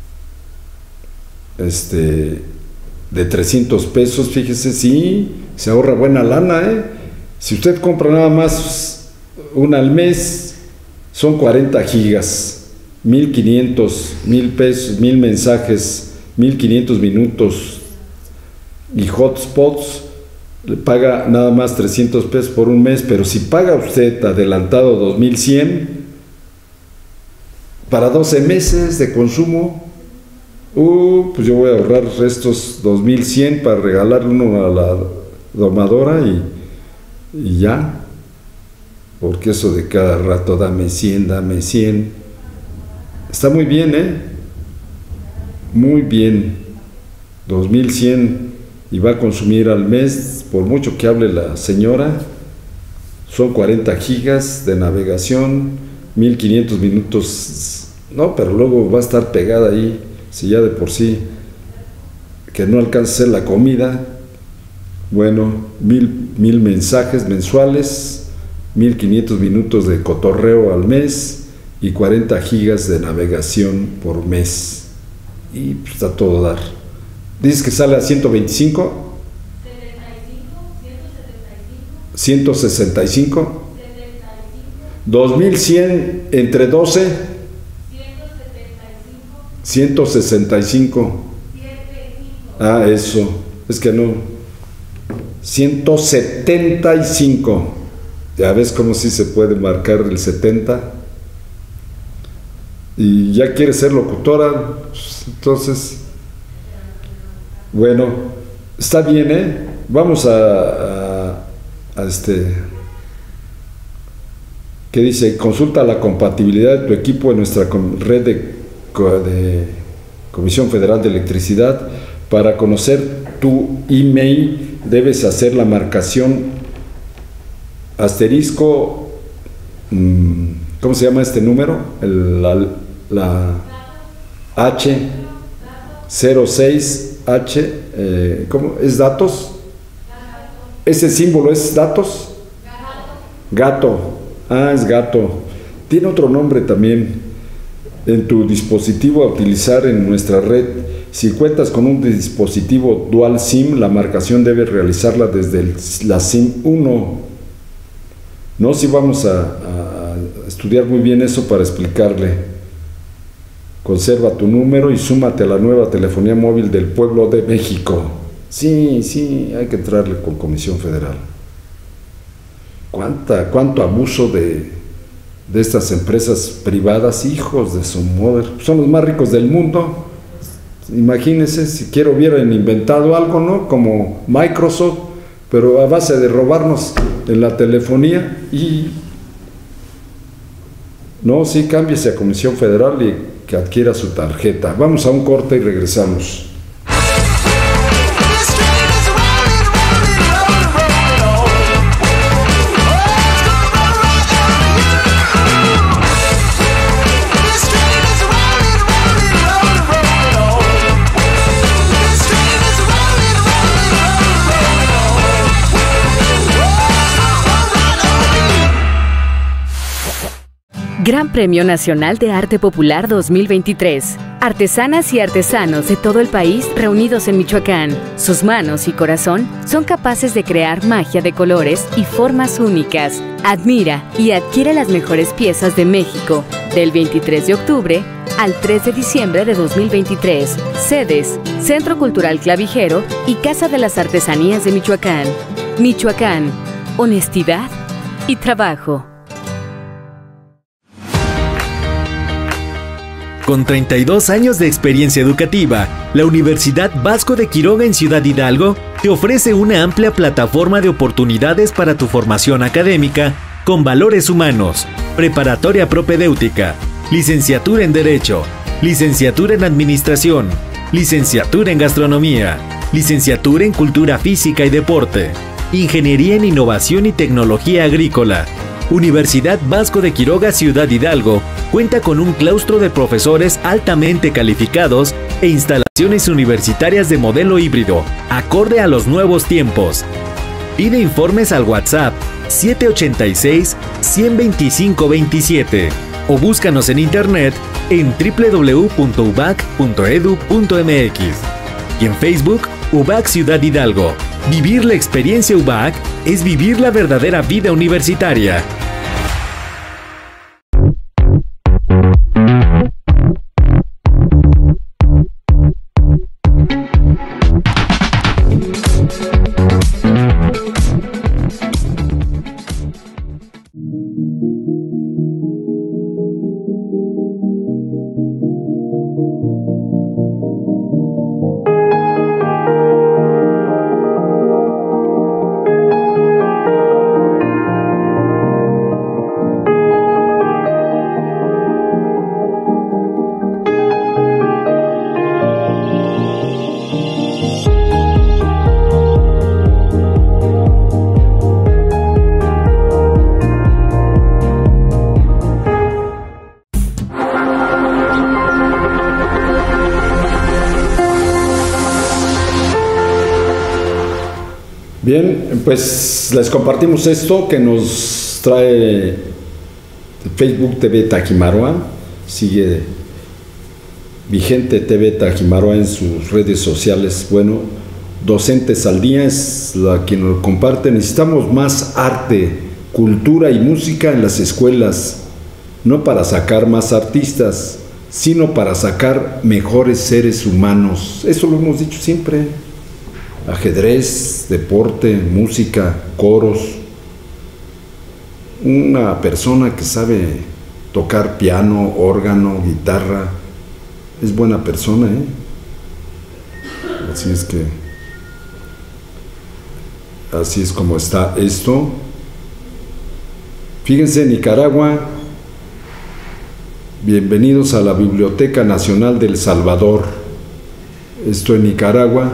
de 300 pesos, fíjese, sí, se ahorra buena lana, Si usted compra nada más una al mes, son 40 gigas, 1500, 1000 pesos, 1000 mensajes, 1500 minutos y hotspots. Le paga nada más 300 pesos por un mes, pero si paga usted adelantado 2100 para 12 meses de consumo, pues yo voy a ahorrar estos 2100 para regalarle uno a la domadora y ya, porque eso de cada rato dame 100, está muy bien, muy bien. 2100 y va a consumir al mes, por mucho que hable la señora, son 40 gigas de navegación, 1500 minutos, no, pero luego va a estar pegada ahí, si ya de por sí que no alcanza a hacer la comida. Bueno, 1000 mensajes mensuales, 1500 minutos de cotorreo al mes y 40 gigas de navegación por mes. Y pues está todo dar. ¿Dices que sale a 125? 165. 2100 entre 12. 165. Eso. Es que no. 175. Ya ves cómo sí se puede marcar el 70. Y ya quiere ser locutora. Entonces, bueno, está bien, Vamos a que dice: consulta la compatibilidad de tu equipo en nuestra red de Comisión Federal de Electricidad. Para conocer tu email debes hacer la marcación asterisco, ¿cómo se llama este número? La H06H, ¿cómo es? ¿Datos? ¿Ese símbolo es datos? Gato. Es gato. Tiene otro nombre también. En tu dispositivo a utilizar en nuestra red, si cuentas con un dispositivo Dual SIM, la marcación debe realizarla desde la SIM 1. No, si vamos a estudiar muy bien eso para explicarle. Conserva tu número y súmate a la nueva telefonía móvil del pueblo de México. Sí, hay que entrarle con Comisión Federal. ¿Cuánto abuso de estas empresas privadas, hijos de su madre? Son los más ricos del mundo. Imagínense, si hubieran inventado algo, ¿no? Como Microsoft, pero a base de robarnos en la telefonía. Y no, sí, cámbiese a Comisión Federal y que adquiera su tarjeta. Vamos a un corte y regresamos. Gran Premio Nacional de Arte Popular 2023. Artesanas y artesanos de todo el país reunidos en Michoacán. Sus manos y corazón son capaces de crear magia de colores y formas únicas. Admira y adquiere las mejores piezas de México del 23 de octubre al 3 de diciembre de 2023. Sedes: Centro Cultural Clavijero y Casa de las Artesanías de Michoacán. Michoacán, honestidad y trabajo. Con 32 años de experiencia educativa, la Universidad Vasco de Quiroga en Ciudad Hidalgo te ofrece una amplia plataforma de oportunidades para tu formación académica con valores humanos, preparatoria propedéutica, licenciatura en Derecho, licenciatura en Administración, licenciatura en Gastronomía, licenciatura en Cultura Física y Deporte, Ingeniería en Innovación y Tecnología Agrícola. Universidad Vasco de Quiroga Ciudad Hidalgo cuenta con un claustro de profesores altamente calificados e instalaciones universitarias de modelo híbrido, acorde a los nuevos tiempos. Pide informes al WhatsApp 786-125-27 o búscanos en internet en www.ubac.edu.mx y en Facebook UBAC Ciudad Hidalgo. Vivir la experiencia UBAC es vivir la verdadera vida universitaria. Bien, pues les compartimos esto que nos trae Facebook TV Tajimaroa. Sigue vigente TV Tajimaroa en sus redes sociales. Bueno, Docentes al Día es la que nos comparte. Necesitamos más arte, cultura y música en las escuelas, no para sacar más artistas, sino para sacar mejores seres humanos. Eso lo hemos dicho siempre. Ajedrez, deporte, música, coros. Una persona que sabe tocar piano, órgano, guitarra, es buena persona, ¿eh? Así es como está esto. Fíjense, Nicaragua, bienvenidos a la Biblioteca Nacional de El Salvador. Esto en Nicaragua.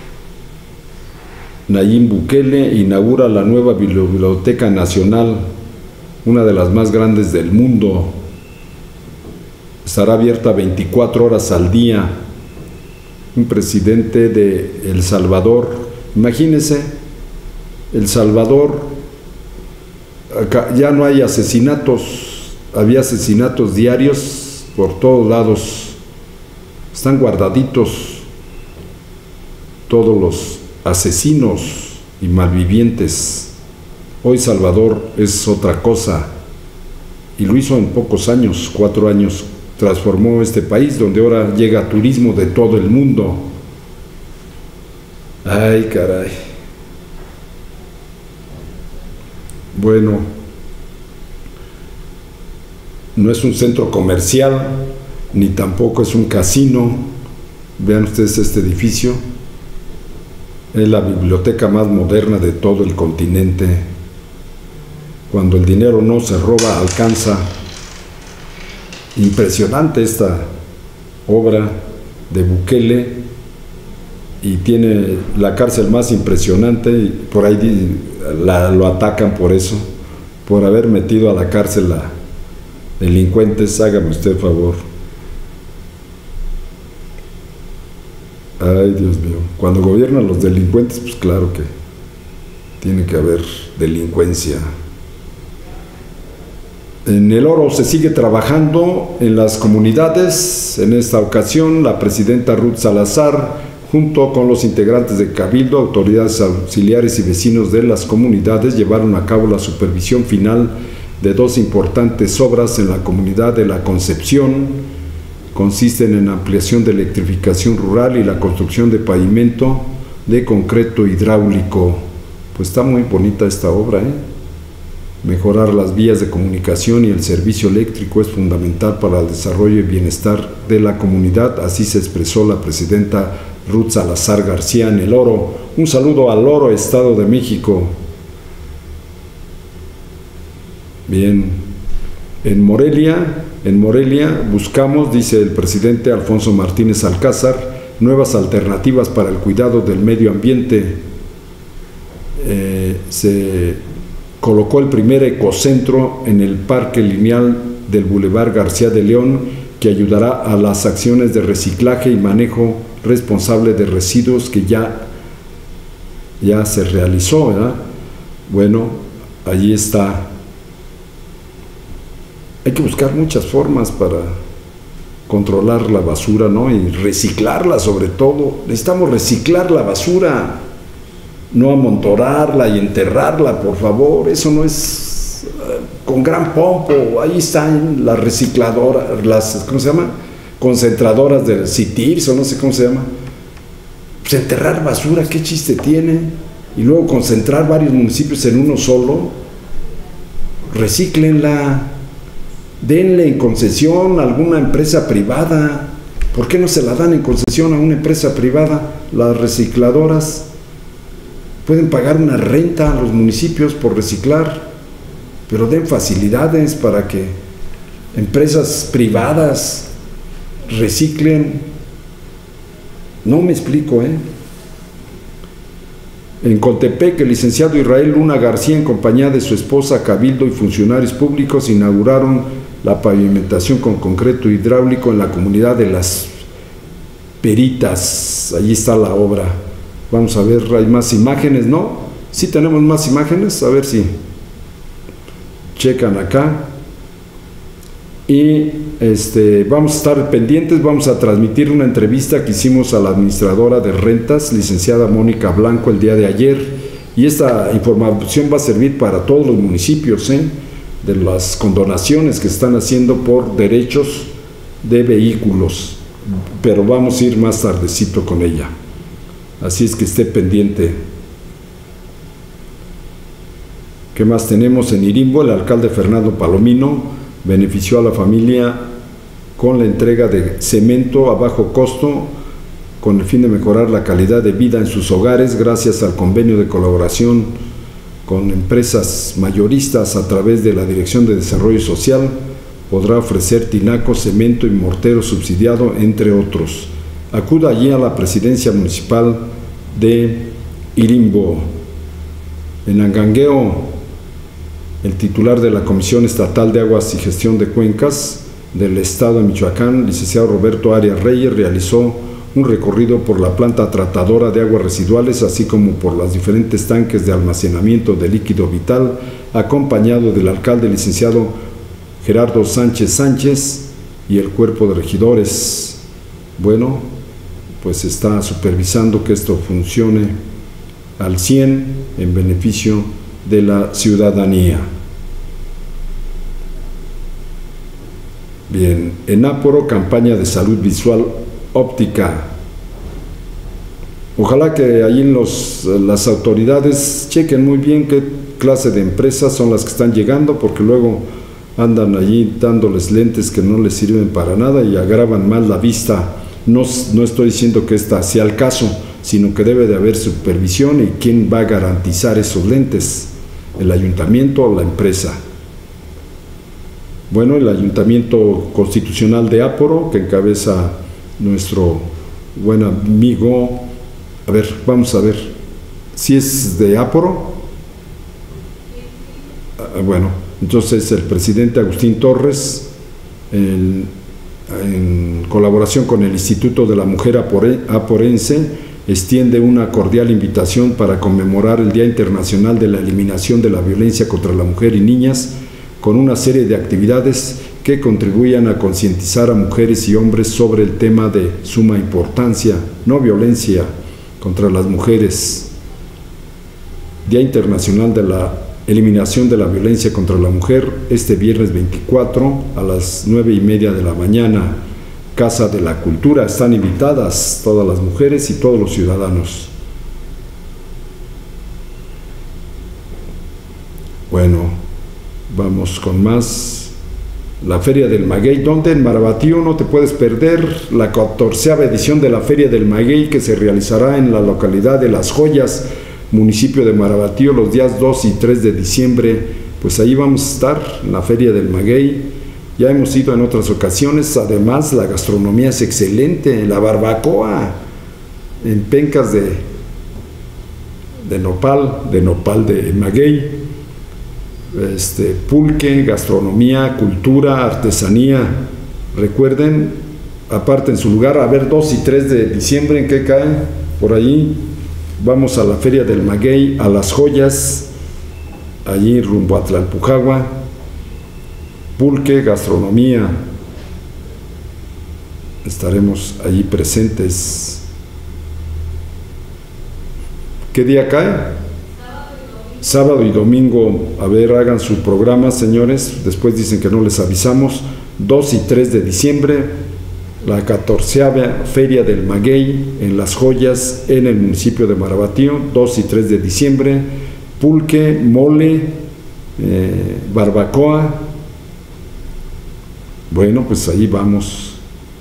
Nayib Bukele inaugura la nueva Biblioteca Nacional, una de las más grandes del mundo. Estará abierta 24 horas al día. Un presidente de El Salvador. Imagínense, El Salvador, acá ya no hay asesinatos, había asesinatos diarios por todos lados. Están guardaditos todos los asesinos y malvivientes. Hoy Salvador es otra cosa, y lo hizo en pocos años, 4 años. Transformó este país donde ahora llega turismo de todo el mundo. Ay, caray. Bueno, no es un centro comercial, ni tampoco es un casino. Vean ustedes este edificio. Es la biblioteca más moderna de todo el continente. Cuando el dinero no se roba, alcanza. Impresionante esta obra de Bukele, y tiene la cárcel más impresionante, y por ahí lo atacan por eso, por haber metido a la cárcel a delincuentes. Hágame usted el favor. Ay, Dios mío, cuando gobiernan los delincuentes, pues claro que tiene que haber delincuencia. En El Oro se sigue trabajando en las comunidades. En esta ocasión, la presidenta Ruth Salazar, junto con los integrantes de Cabildo, autoridades auxiliares y vecinos de las comunidades, llevaron a cabo la supervisión final de 2 importantes obras en la comunidad de La Concepción. Consisten en ampliación de electrificación rural y la construcción de pavimento de concreto hidráulico. Pues está muy bonita esta obra, Mejorar las vías de comunicación y el servicio eléctrico es fundamental para el desarrollo y bienestar de la comunidad, así se expresó la presidenta Ruth Salazar García en El Oro. Un saludo al Oro, Estado de México. Bien, en Morelia buscamos, dice el presidente Alfonso Martínez Alcázar, nuevas alternativas para el cuidado del medio ambiente. Se colocó el primer ecocentro en el Parque Lineal del Boulevard García de León, que ayudará a las acciones de reciclaje y manejo responsable de residuos que ya se realizó, ¿verdad? Bueno, allí está. Hay que buscar muchas formas para controlar la basura, ¿no? Y reciclarla sobre todo. Necesitamos reciclar la basura, no amontonarla y enterrarla, por favor. Eso no es con gran pompo. Ahí están las recicladoras, las, ¿cómo se llama? Concentradoras del CITIRS, o no sé cómo se llama. Pues enterrar basura, ¿qué chiste tiene? Y luego concentrar varios municipios en uno solo. Recíclenla, denle en concesión a alguna empresa privada. ¿Por qué no se la dan en concesión a una empresa privada? Las recicladoras pueden pagar una renta a los municipios por reciclar, pero den facilidades para que empresas privadas reciclen. No me explico, En Contepec, el licenciado Israel Luna García, en compañía de su esposa, Cabildo y funcionarios públicos, inauguraron la pavimentación con concreto hidráulico en la comunidad de Las Peritas. Allí está la obra. Vamos a ver, hay más imágenes, ¿no? Sí tenemos más imágenes, a ver si checan acá. Y vamos a estar pendientes, vamos a transmitir una entrevista que hicimos a la administradora de rentas, licenciada Mónica Blanco, el día de ayer, y esta información va a servir para todos los municipios, de las condonaciones que están haciendo por derechos de vehículos, pero vamos a ir más tardecito con ella, así es que esté pendiente. ¿Qué más tenemos en Irimbo? El alcalde Fernando Palomino benefició a la familia con la entrega de cemento a bajo costo con el fin de mejorar la calidad de vida en sus hogares gracias al convenio de colaboración con empresas mayoristas a través de la Dirección de Desarrollo Social, podrá ofrecer tinaco, cemento y mortero subsidiado, entre otros. Acuda allí a la presidencia municipal de Irimbo. En Angangueo, el titular de la Comisión Estatal de Aguas y Gestión de Cuencas del Estado de Michoacán, licenciado Roberto Arias Reyes, realizó un recorrido por la planta tratadora de aguas residuales, así como por los diferentes tanques de almacenamiento de líquido vital, acompañado del alcalde licenciado Gerardo Sánchez Sánchez y el cuerpo de regidores. Bueno, pues está supervisando que esto funcione al 100 en beneficio de la ciudadanía. Bien, en Áporo, campaña de salud visual óptica. Ojalá que ahí las autoridades chequen muy bien qué clase de empresas son las que están llegando, porque luego andan allí dándoles lentes que no les sirven para nada y agravan más la vista. No estoy diciendo que esta sea el caso, sino que debe de haber supervisión. ¿Y quién va a garantizar esos lentes? ¿El ayuntamiento o la empresa? Bueno, el Ayuntamiento Constitucional de Áporo, que encabeza nuestro buen amigo, a ver, vamos a ver, si es de Áporo. Bueno, entonces el presidente Agustín Torres, en colaboración con el Instituto de la Mujer Aporense, extiende una cordial invitación para conmemorar el Día Internacional de la Eliminación de la Violencia contra la Mujer y Niñas, con una serie de actividades que contribuyan a concientizar a mujeres y hombres sobre el tema de suma importancia: no violencia contra las mujeres. Día Internacional de la Eliminación de la Violencia contra la Mujer, este viernes 24 a las 9:30 de la mañana, Casa de la Cultura. Están invitadas todas las mujeres y todos los ciudadanos. Bueno, vamos con más. La Feria del Maguey, donde en Marabatío no te puedes perder la 14ª edición de la Feria del Maguey, que se realizará en la localidad de Las Joyas, municipio de Marabatío, los días 2 y 3 de diciembre. Pues ahí vamos a estar en la Feria del Maguey. Ya hemos ido en otras ocasiones. Además, la gastronomía es excelente. La barbacoa en pencas de nopal de maguey, pulque, gastronomía, cultura, artesanía. Recuerden, aparte en su lugar, a ver, 2 y 3 de diciembre, ¿en qué caen? Por ahí vamos a la Feria del Maguey, a Las Joyas, allí rumbo a Tlalpujagua. Pulque, gastronomía, estaremos allí presentes. ¿Qué día cae? Sábado y domingo. A ver, hagan su programa, señores. Después dicen que no les avisamos. 2 y 3 de diciembre, la 14ª Feria del Maguey en Las Joyas, en el municipio de Marabatío. 2 y 3 de diciembre, pulque, mole, barbacoa. Bueno, pues ahí vamos.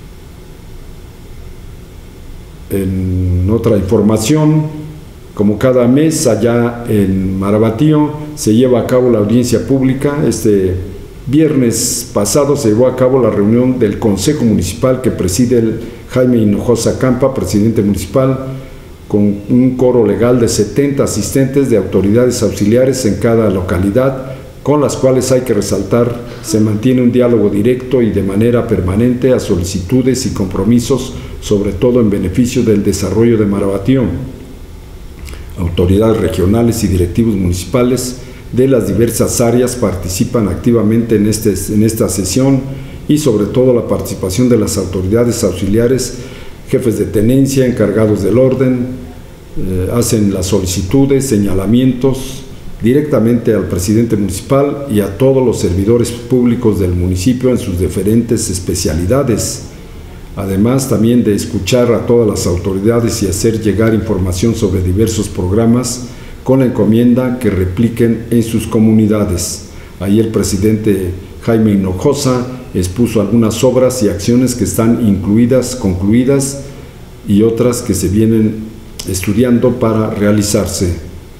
En otra información, como cada mes allá en Marabatío se lleva a cabo la audiencia pública. Este viernes pasado se llevó a cabo la reunión del Consejo Municipal que preside el Jaime Hinojosa Campa, presidente municipal, con un coro legal de 70 asistentes de autoridades auxiliares en cada localidad, con las cuales, hay que resaltar, se mantiene un diálogo directo y de manera permanente a solicitudes y compromisos, sobre todo en beneficio del desarrollo de Marabatío. Autoridades regionales y directivos municipales de las diversas áreas participan activamente en esta sesión, y sobre todo la participación de las autoridades auxiliares, jefes de tenencia, encargados del orden, hacen las solicitudes, señalamientos directamente al presidente municipal y a todos los servidores públicos del municipio en sus diferentes especialidades. Además, también de escuchar a todas las autoridades y hacer llegar información sobre diversos programas, con la encomienda que repliquen en sus comunidades. Ahí el presidente Jaime Hinojosa expuso algunas obras y acciones que están concluidas, y otras que se vienen estudiando para realizarse.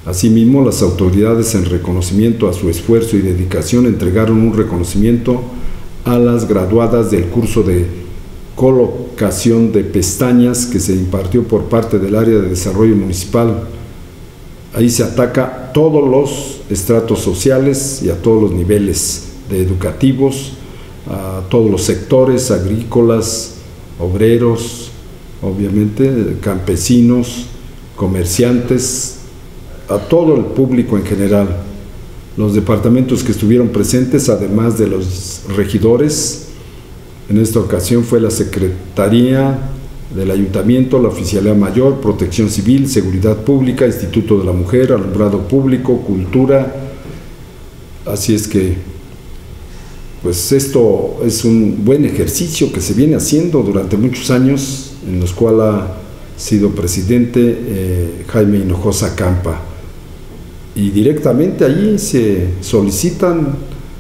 Asimismo, las autoridades, en reconocimiento a su esfuerzo y dedicación, entregaron un reconocimiento a las graduadas del curso de colocación de pestañas que se impartió por parte del área de desarrollo municipal. Ahí se ataca a todos los estratos sociales y a todos los niveles educativos, a todos los sectores, agrícolas, obreros, obviamente, campesinos, comerciantes, a todo el público en general. Los departamentos que estuvieron presentes, además de los regidores, en esta ocasión fue la Secretaría del Ayuntamiento, la Oficialía Mayor, Protección Civil, Seguridad Pública, Instituto de la Mujer, Alumbrado Público, Cultura. Así es que, pues esto es un buen ejercicio que se viene haciendo durante muchos años, en los cuales ha sido presidente Jaime Hinojosa Campa. Y directamente allí se solicitan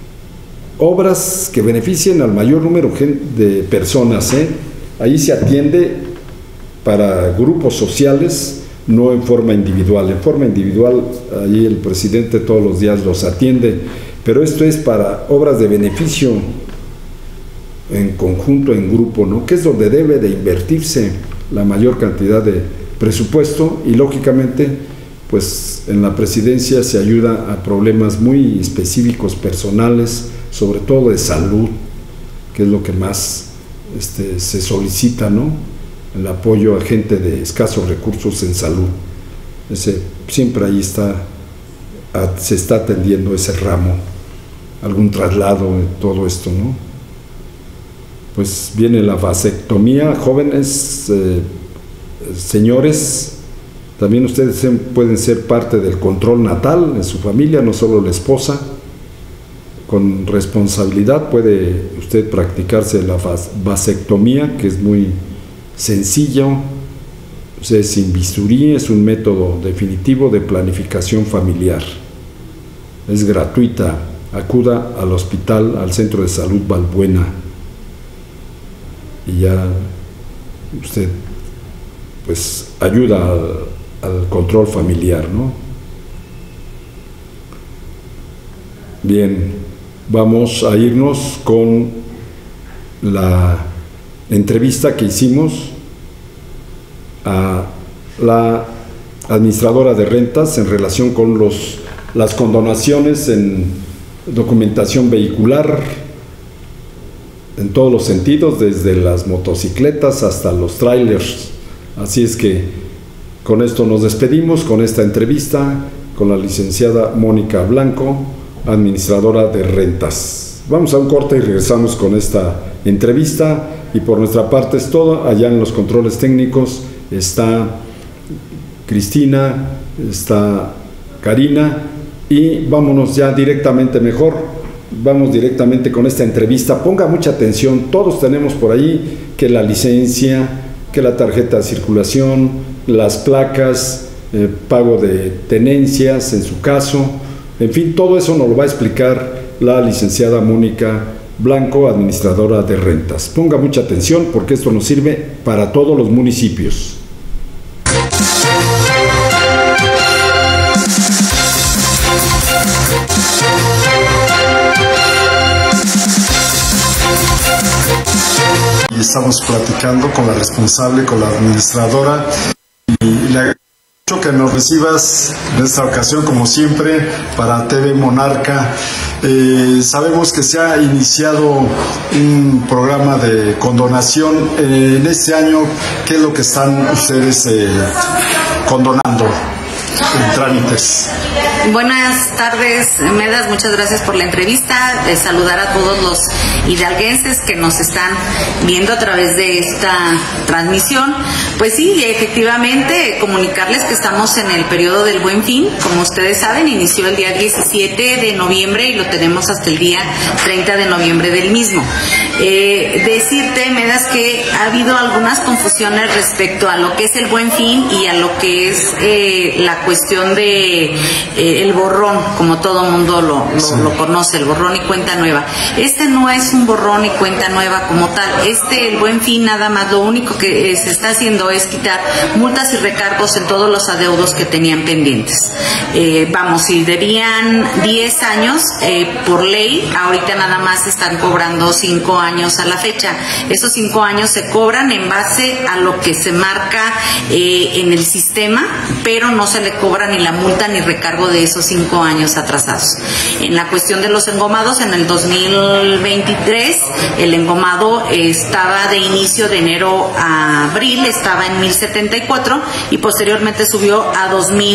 obras que beneficien al mayor número de personas. Allí se atiende para grupos sociales, no en forma individual. En forma individual, allí el presidente todos los días los atiende, pero esto es para obras de beneficio en conjunto, en grupo, ¿no? Que es donde debe de invertirse la mayor cantidad de presupuesto, y lógicamente pues en la presidencia se ayuda a problemas muy específicos, personales, sobre todo de salud, que es lo que más se solicita, ¿no? El apoyo a gente de escasos recursos en salud. Siempre ahí se está atendiendo ese ramo, algún traslado, todo esto, ¿no? Pues viene la vasectomía, jóvenes, señores. También ustedes pueden ser parte del control natal en su familia, no solo la esposa. Con responsabilidad puede usted practicarse la vasectomía, que es muy sencillo, es sin bisturí, es un método definitivo de planificación familiar. Es gratuita, acuda al hospital, al Centro de Salud Balbuena, y ya usted pues ayuda al control familiar, ¿no? Bien, vamos a irnos con la entrevista que hicimos a la administradora de rentas en relación con las condonaciones en documentación vehicular, en todos los sentidos, desde las motocicletas hasta los trailers. Así es que con esto nos despedimos, con esta entrevista con la licenciada Mónica Blanco, administradora de rentas. Vamos a un corte y regresamos con esta entrevista, y por nuestra parte es todo. Allá en los controles técnicos está Cristina, está Karina, y vámonos ya directamente vamos directamente con esta entrevista. Ponga mucha atención, todos tenemos por ahí que la licencia, que la tarjeta de circulación, las placas, pago de tenencias en su caso, en fin, todo eso nos lo va a explicar la licenciada Mónica Blanco, administradora de rentas. Ponga mucha atención porque esto nos sirve para todos los municipios. Y estamos platicando con la responsable, con la administradora, y le agradezco mucho que nos recibas en esta ocasión, como siempre, para TV Monarca. Sabemos que se ha iniciado un programa de condonación en este año. ¿Qué es lo que están ustedes condonando en trámites? Buenas tardes, Medas, muchas gracias por la entrevista. Saludar a todos los hidalguenses que nos están viendo a través de esta transmisión. Pues sí, efectivamente, comunicarles que estamos en el periodo del Buen Fin. Como ustedes saben, inició el día 17 de noviembre y lo tenemos hasta el día 30 de noviembre del mismo. decirte, Medas, que ha habido algunas confusiones respecto a lo que es el Buen Fin y a lo que es la cuestión de el borrón, como todo mundo lo conoce, el borrón y cuenta nueva. Este no es un borrón y cuenta nueva como tal. El Buen Fin, nada más, lo único que se está haciendo es quitar multas y recargos en todos los adeudos que tenían pendientes. Si debían 10 años por ley, ahorita nada más están cobrando 5 años a la fecha. Esos 5 años se cobran en base a lo que se marca en el sistema, pero no se le cobra ni la multa ni recargo de esos 5 años atrasados. En la cuestión de los engomados, en el 2023, el engomado estaba de inicio de enero a abril, estaba en 1,074 y posteriormente subió a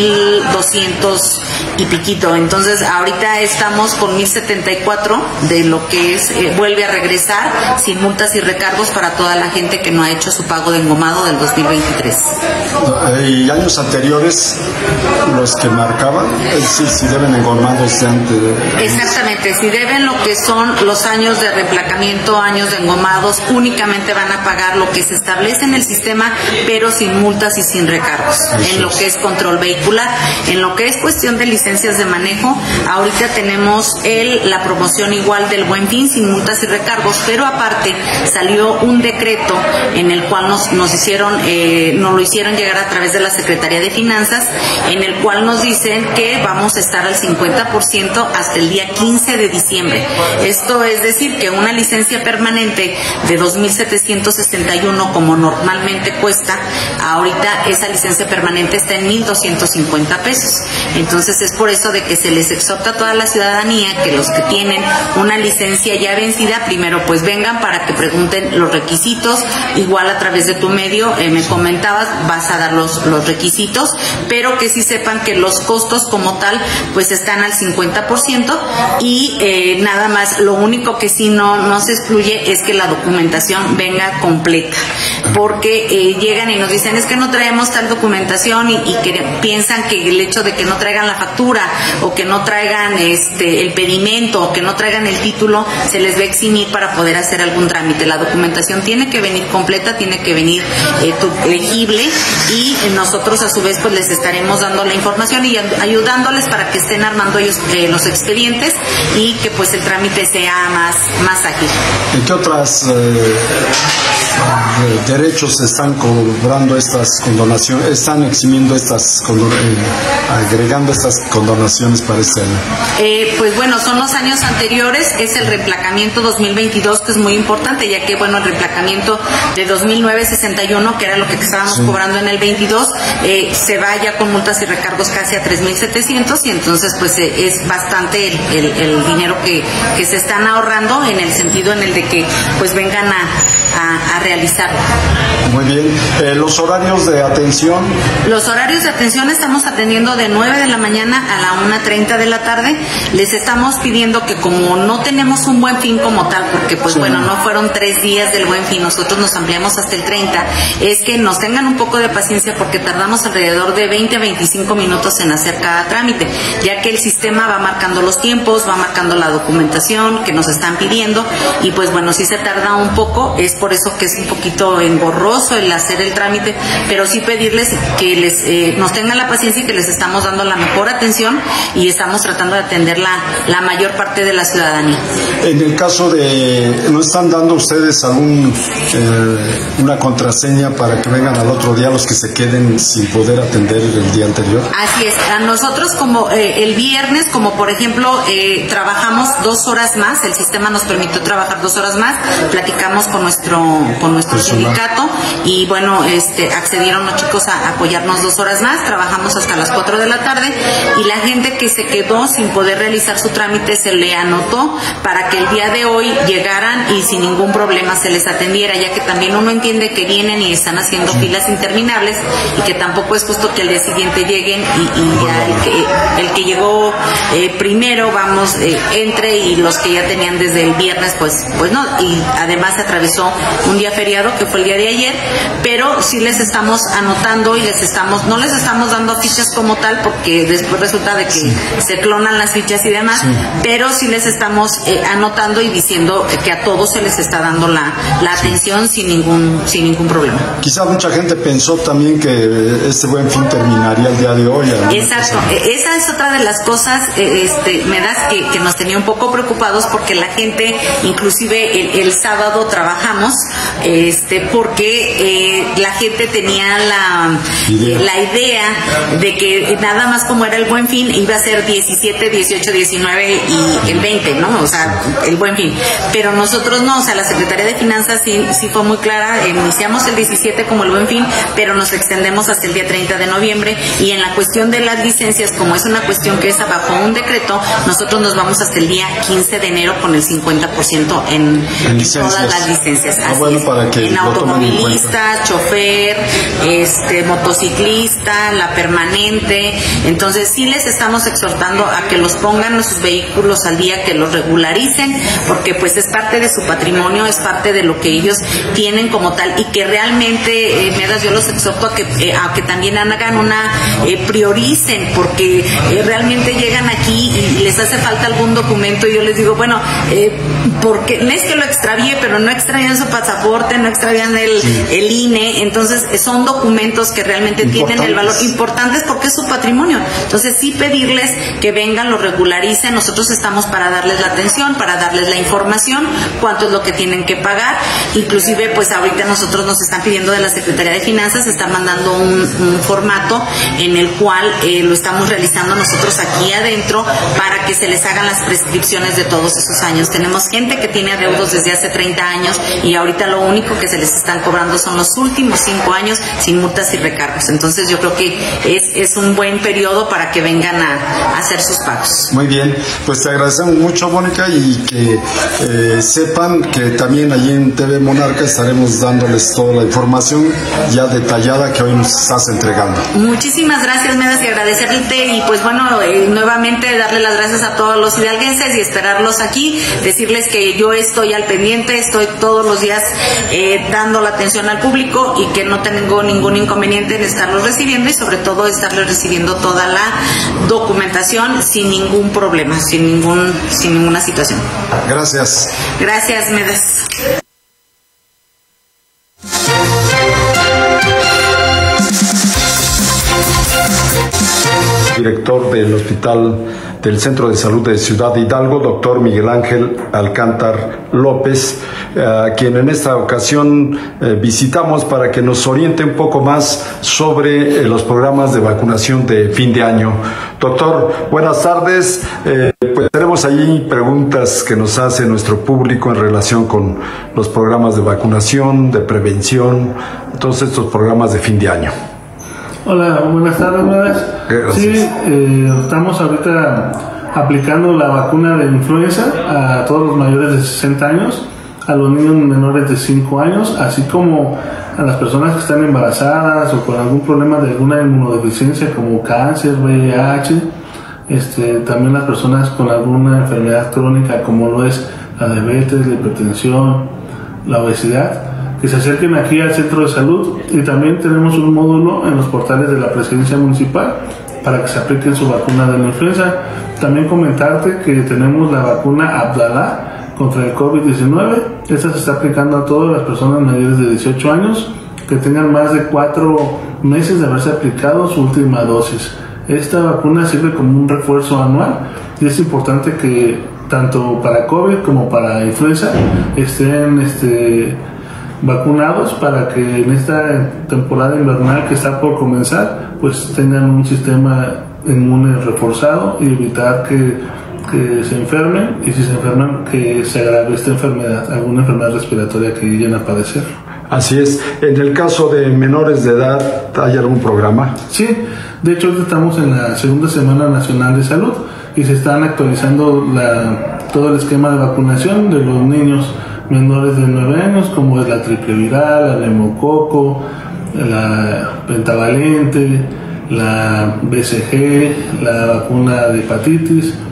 2,200 y piquito. Entonces ahorita estamos con 1,074 de lo que es, vuelve a regresar sin multas y recargos para toda la gente que no ha hecho su pago de engomado del 2023. Y años anteriores, los que marcaban, si deben engomados de antes. Exactamente, si deben lo que son los años de reemplacamiento, años de engomados, únicamente van a pagar lo que se establece en el sistema, pero sin multas y sin recargos. En lo que es control vehicular, en lo que es cuestión de licencias de manejo, ahorita tenemos la promoción igual del Buen Fin sin multas y recargos, pero aparte salió un decreto en el cual nos lo hicieron llegar a través de la Secretaría de Finanzas, en el cual nos dicen que vamos a estar al 50% hasta el día 15 de diciembre. Esto es decir, que una licencia permanente de 2,761 como normalmente cuesta, ahorita esa licencia permanente está en 1,250 pesos. Entonces es por eso de que se les exhorta a toda la ciudadanía que los que tienen una licencia ya vencida, primero pues vengan para que pregunten los requisitos, igual a través de tu medio, me comentabas, vas a dar los requisitos, pero que sí sepan que los costos como tal pues están al 50% y nada más, lo único que sí no se excluye es que la documentación venga completa, porque llegan y nos dicen es que no traemos tal documentación y que piensan que el hecho de que no traigan la factura o que no traigan el pedimento o que no traigan el título se les va a eximir para poder hacer algún trámite. La documentación tiene que venir completa, tiene que venir legible y nosotros a su vez pues les estaremos dando la información y ayudándoles para que estén armando ellos los expedientes y que pues el trámite sea más ágil. ¿En qué otras derechos están cobrando estas condonaciones, están eximiendo agregando estas condonaciones para este año? Pues bueno, son los años anteriores, es el reemplacamiento 2022 que es muy importante, ya que bueno, el reemplacamiento de 2009-61, que era lo que estábamos cobrando en el 22, se va ya con multas y recargos casi a 3,700 y entonces pues es bastante el dinero que se están ahorrando en el sentido en el de que pues vengan a realizarlo. Muy bien. ¿Los horarios de atención? Los horarios de atención estamos atendiendo de 9 de la mañana a la 1:30 de la tarde. Les estamos pidiendo que como no tenemos un Buen Fin como tal, porque pues bueno, no fueron 3 días del Buen Fin, nosotros nos ampliamos hasta el 30, es que nos tengan un poco de paciencia porque tardamos alrededor de 20 a 25 minutos en hacer cada trámite, ya que el sistema va marcando los tiempos, va marcando la documentación que nos están pidiendo y pues bueno, si se tarda un poco, es por eso que es un poquito engorroso el hacer el trámite, pero sí pedirles que nos tengan la paciencia y que les estamos dando la mejor atención y estamos tratando de atender la mayor parte de la ciudadanía. En el caso de, ¿no están dando ustedes una contraseña para que vengan al otro día los que se queden sin poder atender el día anterior? Así es, a nosotros como el viernes, como por ejemplo trabajamos 2 horas más, el sistema nos permitió trabajar 2 horas más, platicamos con nuestro sindicato y bueno, accedieron los chicos a apoyarnos 2 horas más, trabajamos hasta las 4 de la tarde y la gente que se quedó sin poder realizar su trámite se le anotó para que el día de hoy llegaran y sin ningún problema se les atendiera, ya que también uno entiende que vienen y están haciendo filas interminables y que tampoco es justo que el día siguiente lleguen y ya el que llegó primero, entre y los que ya tenían desde el viernes pues no, y además se atravesó un día feriado que fue el día de ayer, pero sí les estamos anotando y no les estamos dando fichas como tal, porque después resulta de que se clonan las fichas y demás, pero sí les estamos anotando y diciendo que a todos se les está dando la atención sin ningún problema. Quizá mucha gente pensó también que este Buen Fin terminaría el día de hoy. Exacto, esa es otra de las cosas, Medas, que nos tenía un poco preocupados, porque la gente, inclusive el sábado trabajamos, porque la gente tenía la idea de que nada más como era el Buen Fin iba a ser 17, 18, 19 y el 20, ¿no? O sea, el Buen Fin. Pero nosotros no, o sea, la Secretaría de Finanzas sí fue muy clara, iniciamos el 17 como el Buen Fin, pero nos extendemos hasta el día 30 de noviembre, y en la cuestión de las licencias, como es una cuestión que es bajo un decreto, nosotros nos vamos hasta el día 15 de enero con el 50% en todas las licencias. Así bueno, para que en automovilista, chofer, motociclista, la permanente. Entonces sí les estamos exhortando a que los pongan sus vehículos al día, que los regularicen, porque pues es parte de su patrimonio, es parte de lo que ellos tienen como tal, y que realmente, Medas, yo los exhorto a que también hagan prioricen, porque realmente llegan aquí y les hace falta algún documento, y yo les digo, bueno, porque no es que lo extravíe, pero no extravían su pasaporte, no extravían el INE, entonces son documentos que realmente tienen el valor, importantes porque es su patrimonio. Entonces sí pedirles que vengan, lo regularicen, nosotros estamos para darles la atención, para darles la información, cuánto es lo que tienen que pagar, inclusive pues ahorita nosotros nos están pidiendo de la Secretaría de Finanzas, están mandando un formato en el cual lo estamos realizando nosotros aquí adentro para que se les hagan las prescripciones de todos esos años. Tenemos gente que tiene adeudos desde hace 30 años y ahorita lo único que se les están cobrando son los últimos 5 años sin multas y recargos. Entonces yo creo que es un buen periodo para que vengan a hacer sus pagos. Muy bien, pues te agradecemos mucho, Mónica, y que sepan que también allí en TV Monarca estaremos dándoles toda la información ya detallada que hoy nos estás entregando. Muchísimas gracias, Medas, y agradecerte, y pues bueno, nuevamente darle las gracias a todos los hidalguenses y esperarlos aquí, decirles que yo estoy al pendiente, estoy todos los días dando la atención al público, y que no tengo ningún inconveniente en estarlos recibiendo, y sobre todo estarles recibiendo toda la documentación sin ningún problema, sin ninguna situación. Gracias. Gracias, Medas. Director del Hospital del Centro de Salud de Ciudad Hidalgo, doctor Miguel Ángel Alcántar López, a quien en esta ocasión visitamos para que nos oriente un poco más sobre los programas de vacunación de fin de año. Doctor, buenas tardes. Pues tenemos allí preguntas que nos hace nuestro público en relación con los programas de vacunación, de prevención, todos estos programas de fin de año. Hola, buenas tardes, Medas. Sí, estamos ahorita aplicando la vacuna de influenza a todos los mayores de 60 años, a los niños menores de 5 años, así como a las personas que están embarazadas o con algún problema de alguna inmunodeficiencia como cáncer, VIH, también las personas con alguna enfermedad crónica como lo es la diabetes, la hipertensión, la obesidad, que se acerquen aquí al centro de salud, y también tenemos un módulo en los portales de la presidencia municipal para que se apliquen su vacuna de la influenza. También comentarte que tenemos la vacuna Abdala contra el COVID-19. Esta se está aplicando a todas las personas mayores de 18 años que tengan más de 4 meses de haberse aplicado su última dosis. Esta vacuna sirve como un refuerzo anual, y es importante que tanto para COVID como para influenza estén vacunados para que en esta temporada invernal que está por comenzar pues tengan un sistema inmune reforzado y evitar que se enfermen, y si se enferman que se agrave esta enfermedad, alguna enfermedad respiratoria que lleguen a padecer. Así es. En el caso de menores de edad, ¿hay algún programa? Sí, de hecho estamos en la segunda Semana Nacional de Salud y se están actualizando todo el esquema de vacunación de los niños menores de 9 años, como es la triple viral, la neumococo, la pentavalente, la BCG, la vacuna de hepatitis,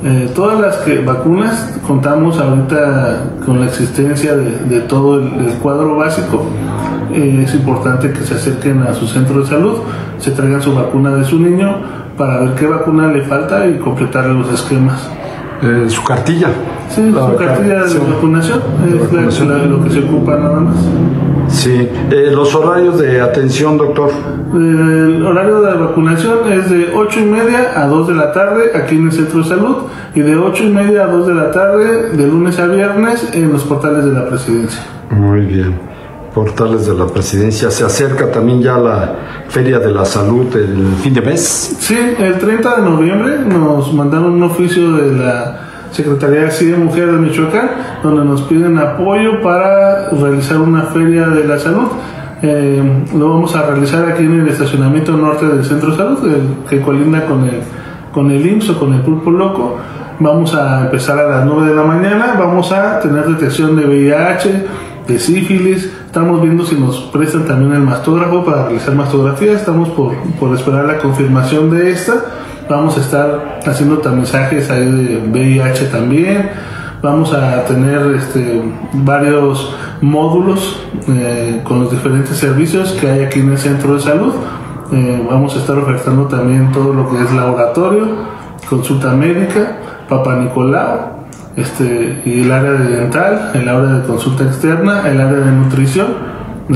Todas las vacunas contamos ahorita con la existencia de todo el cuadro básico. Es importante que se acerquen a su centro de salud, se traigan su vacuna de su niño para ver qué vacuna le falta y completar los esquemas. Su cartilla. Sí, su cartilla de vacunación es lo que se ocupa nada más. Sí, los horarios de atención, doctor. El horario de vacunación es de 8:30 a 2 de la tarde aquí en el centro de salud y de 8:30 a 2 de la tarde de lunes a viernes en los portales de la presidencia. Muy bien, portales de la presidencia. Se acerca también ya la Feria de la Salud el fin de mes. Sí, el 30 de noviembre nos mandaron un oficio de la Secretaría de Acción de Mujer de Michoacán, donde nos piden apoyo para realizar una feria de la salud. Lo vamos a realizar aquí en el estacionamiento norte del Centro de Salud, que colinda con el IMSS o con el Pulpo Loco. Vamos a empezar a las 9 de la mañana, vamos a tener detección de VIH, de sífilis, estamos viendo si nos prestan también el mastógrafo para realizar mastografías, estamos por esperar la confirmación de esta. Vamos a estar haciendo tamizajes ahí de VIH también. Vamos a tener varios módulos con los diferentes servicios que hay aquí en el centro de salud. Vamos a estar ofertando también todo lo que es laboratorio, consulta médica, Papá Nicolau, y el área de dental, el área de consulta externa, el área de nutrición.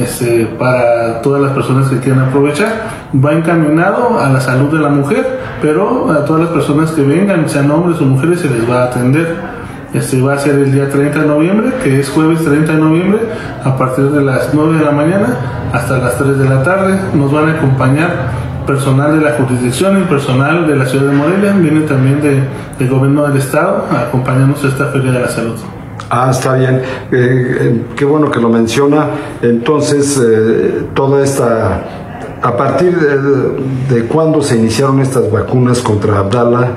Para todas las personas que quieran aprovechar, va encaminado a la salud de la mujer, pero a todas las personas que vengan, sean hombres o mujeres, se les va a atender. Va a ser el día 30 de noviembre, que es jueves 30 de noviembre, a partir de las 9 de la mañana hasta las 3 de la tarde. Nos van a acompañar personal de la jurisdicción y personal de la ciudad de Morelia, viene también del gobierno del estado a acompañarnos a esta Feria de la Salud. Está bien, qué bueno que lo menciona. Entonces, toda esta, a partir de cuándo se iniciaron estas vacunas contra Abdala,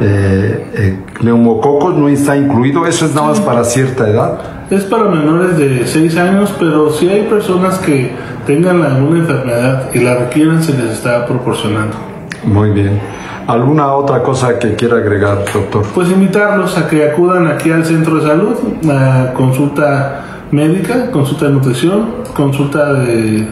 neumococos no está incluido, eso es nada más para cierta edad. Es para menores de 6 años, pero si hay personas que tengan alguna enfermedad y la requieran, se les está proporcionando. Muy bien. ¿Alguna otra cosa que quiera agregar, doctor? Pues invitarlos a que acudan aquí al centro de salud, a consulta médica, consulta de nutrición, consulta de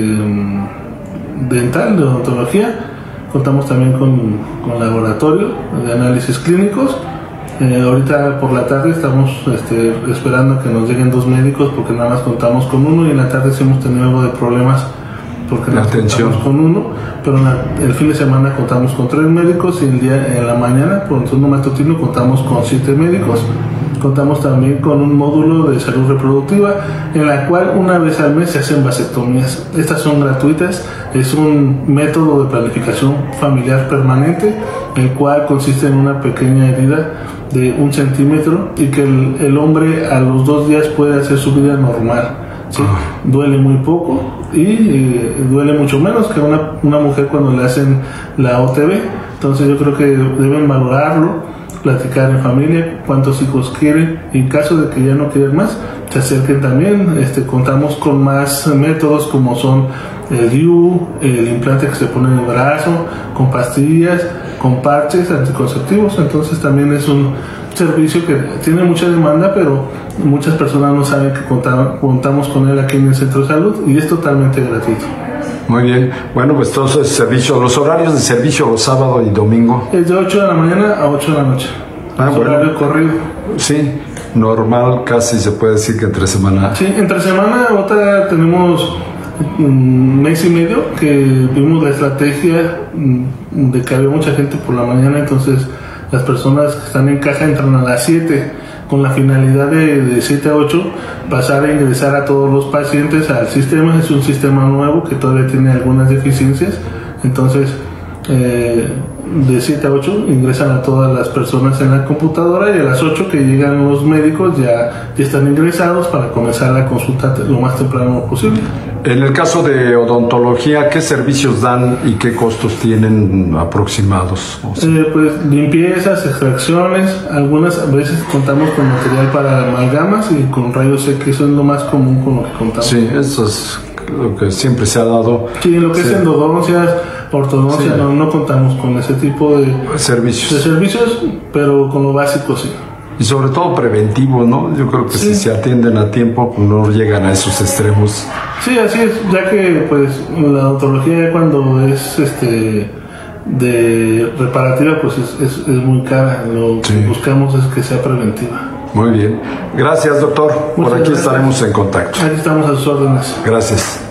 dental, de odontología. Contamos también con laboratorio de análisis clínicos. Ahorita por la tarde estamos esperando que nos lleguen 2 médicos porque nada más contamos con uno, y en la tarde sí hemos tenido algo de problemas porque nos contamos con uno, pero el fin de semana contamos con 3 médicos y en la mañana por el turno matutino contamos con 7 médicos. Contamos también con un módulo de salud reproductiva en la cual una vez al mes se hacen vasectomías. Estas son gratuitas, es un método de planificación familiar permanente, el cual consiste en una pequeña herida de 1 centímetro y que el hombre a los 2 días puede hacer su vida normal. ¿Sí? Duele muy poco y duele mucho menos que una mujer cuando le hacen la OTB. Entonces yo creo que deben valorarlo, platicar en familia cuántos hijos quieren, y en caso de que ya no quieran más, se acerquen también. Contamos con más métodos como son el DIU, el implante que se pone en el brazo, con pastillas, con parches anticonceptivos. Entonces también es un servicio que tiene mucha demanda, pero muchas personas no saben que contamos con él aquí en el centro de salud y es totalmente gratuito. Muy bien, bueno, pues entonces los horarios de servicio los sábados y domingo. Es de 8 de la mañana a 8 de la noche. Horario corrido. Sí, normal, casi se puede decir que entre semana. Sí, entre semana ahorita tenemos un mes y medio que vimos la estrategia de que había mucha gente por la mañana, entonces las personas que están en caja entran a las 7 con la finalidad de 7 a 8 pasar a ingresar a todos los pacientes al sistema. Es un sistema nuevo que todavía tiene algunas deficiencias, entonces de 7 a 8 ingresan a todas las personas en la computadora y a las 8 que llegan los médicos ya están ingresados para comenzar la consulta lo más temprano posible. En el caso de odontología, ¿qué servicios dan y qué costos tienen aproximados? Pues limpiezas, extracciones, algunas veces contamos con material para amalgamas y con rayos X, eso es lo más común con lo que contamos. Sí, eso es lo que siempre se ha dado. Sí, lo que es endodoncias, ortodoncia, sí, no contamos con ese tipo de servicios, pero con lo básico sí. Y sobre todo preventivo, ¿no? Yo creo que sí, si se atienden a tiempo, pues no llegan a esos extremos. Sí, así es, ya que pues la odontología cuando es de reparativa, pues es muy cara. Lo que buscamos es que sea preventiva. Muy bien. Gracias, doctor. Por aquí estaremos en contacto. Aquí estamos a sus órdenes. Gracias.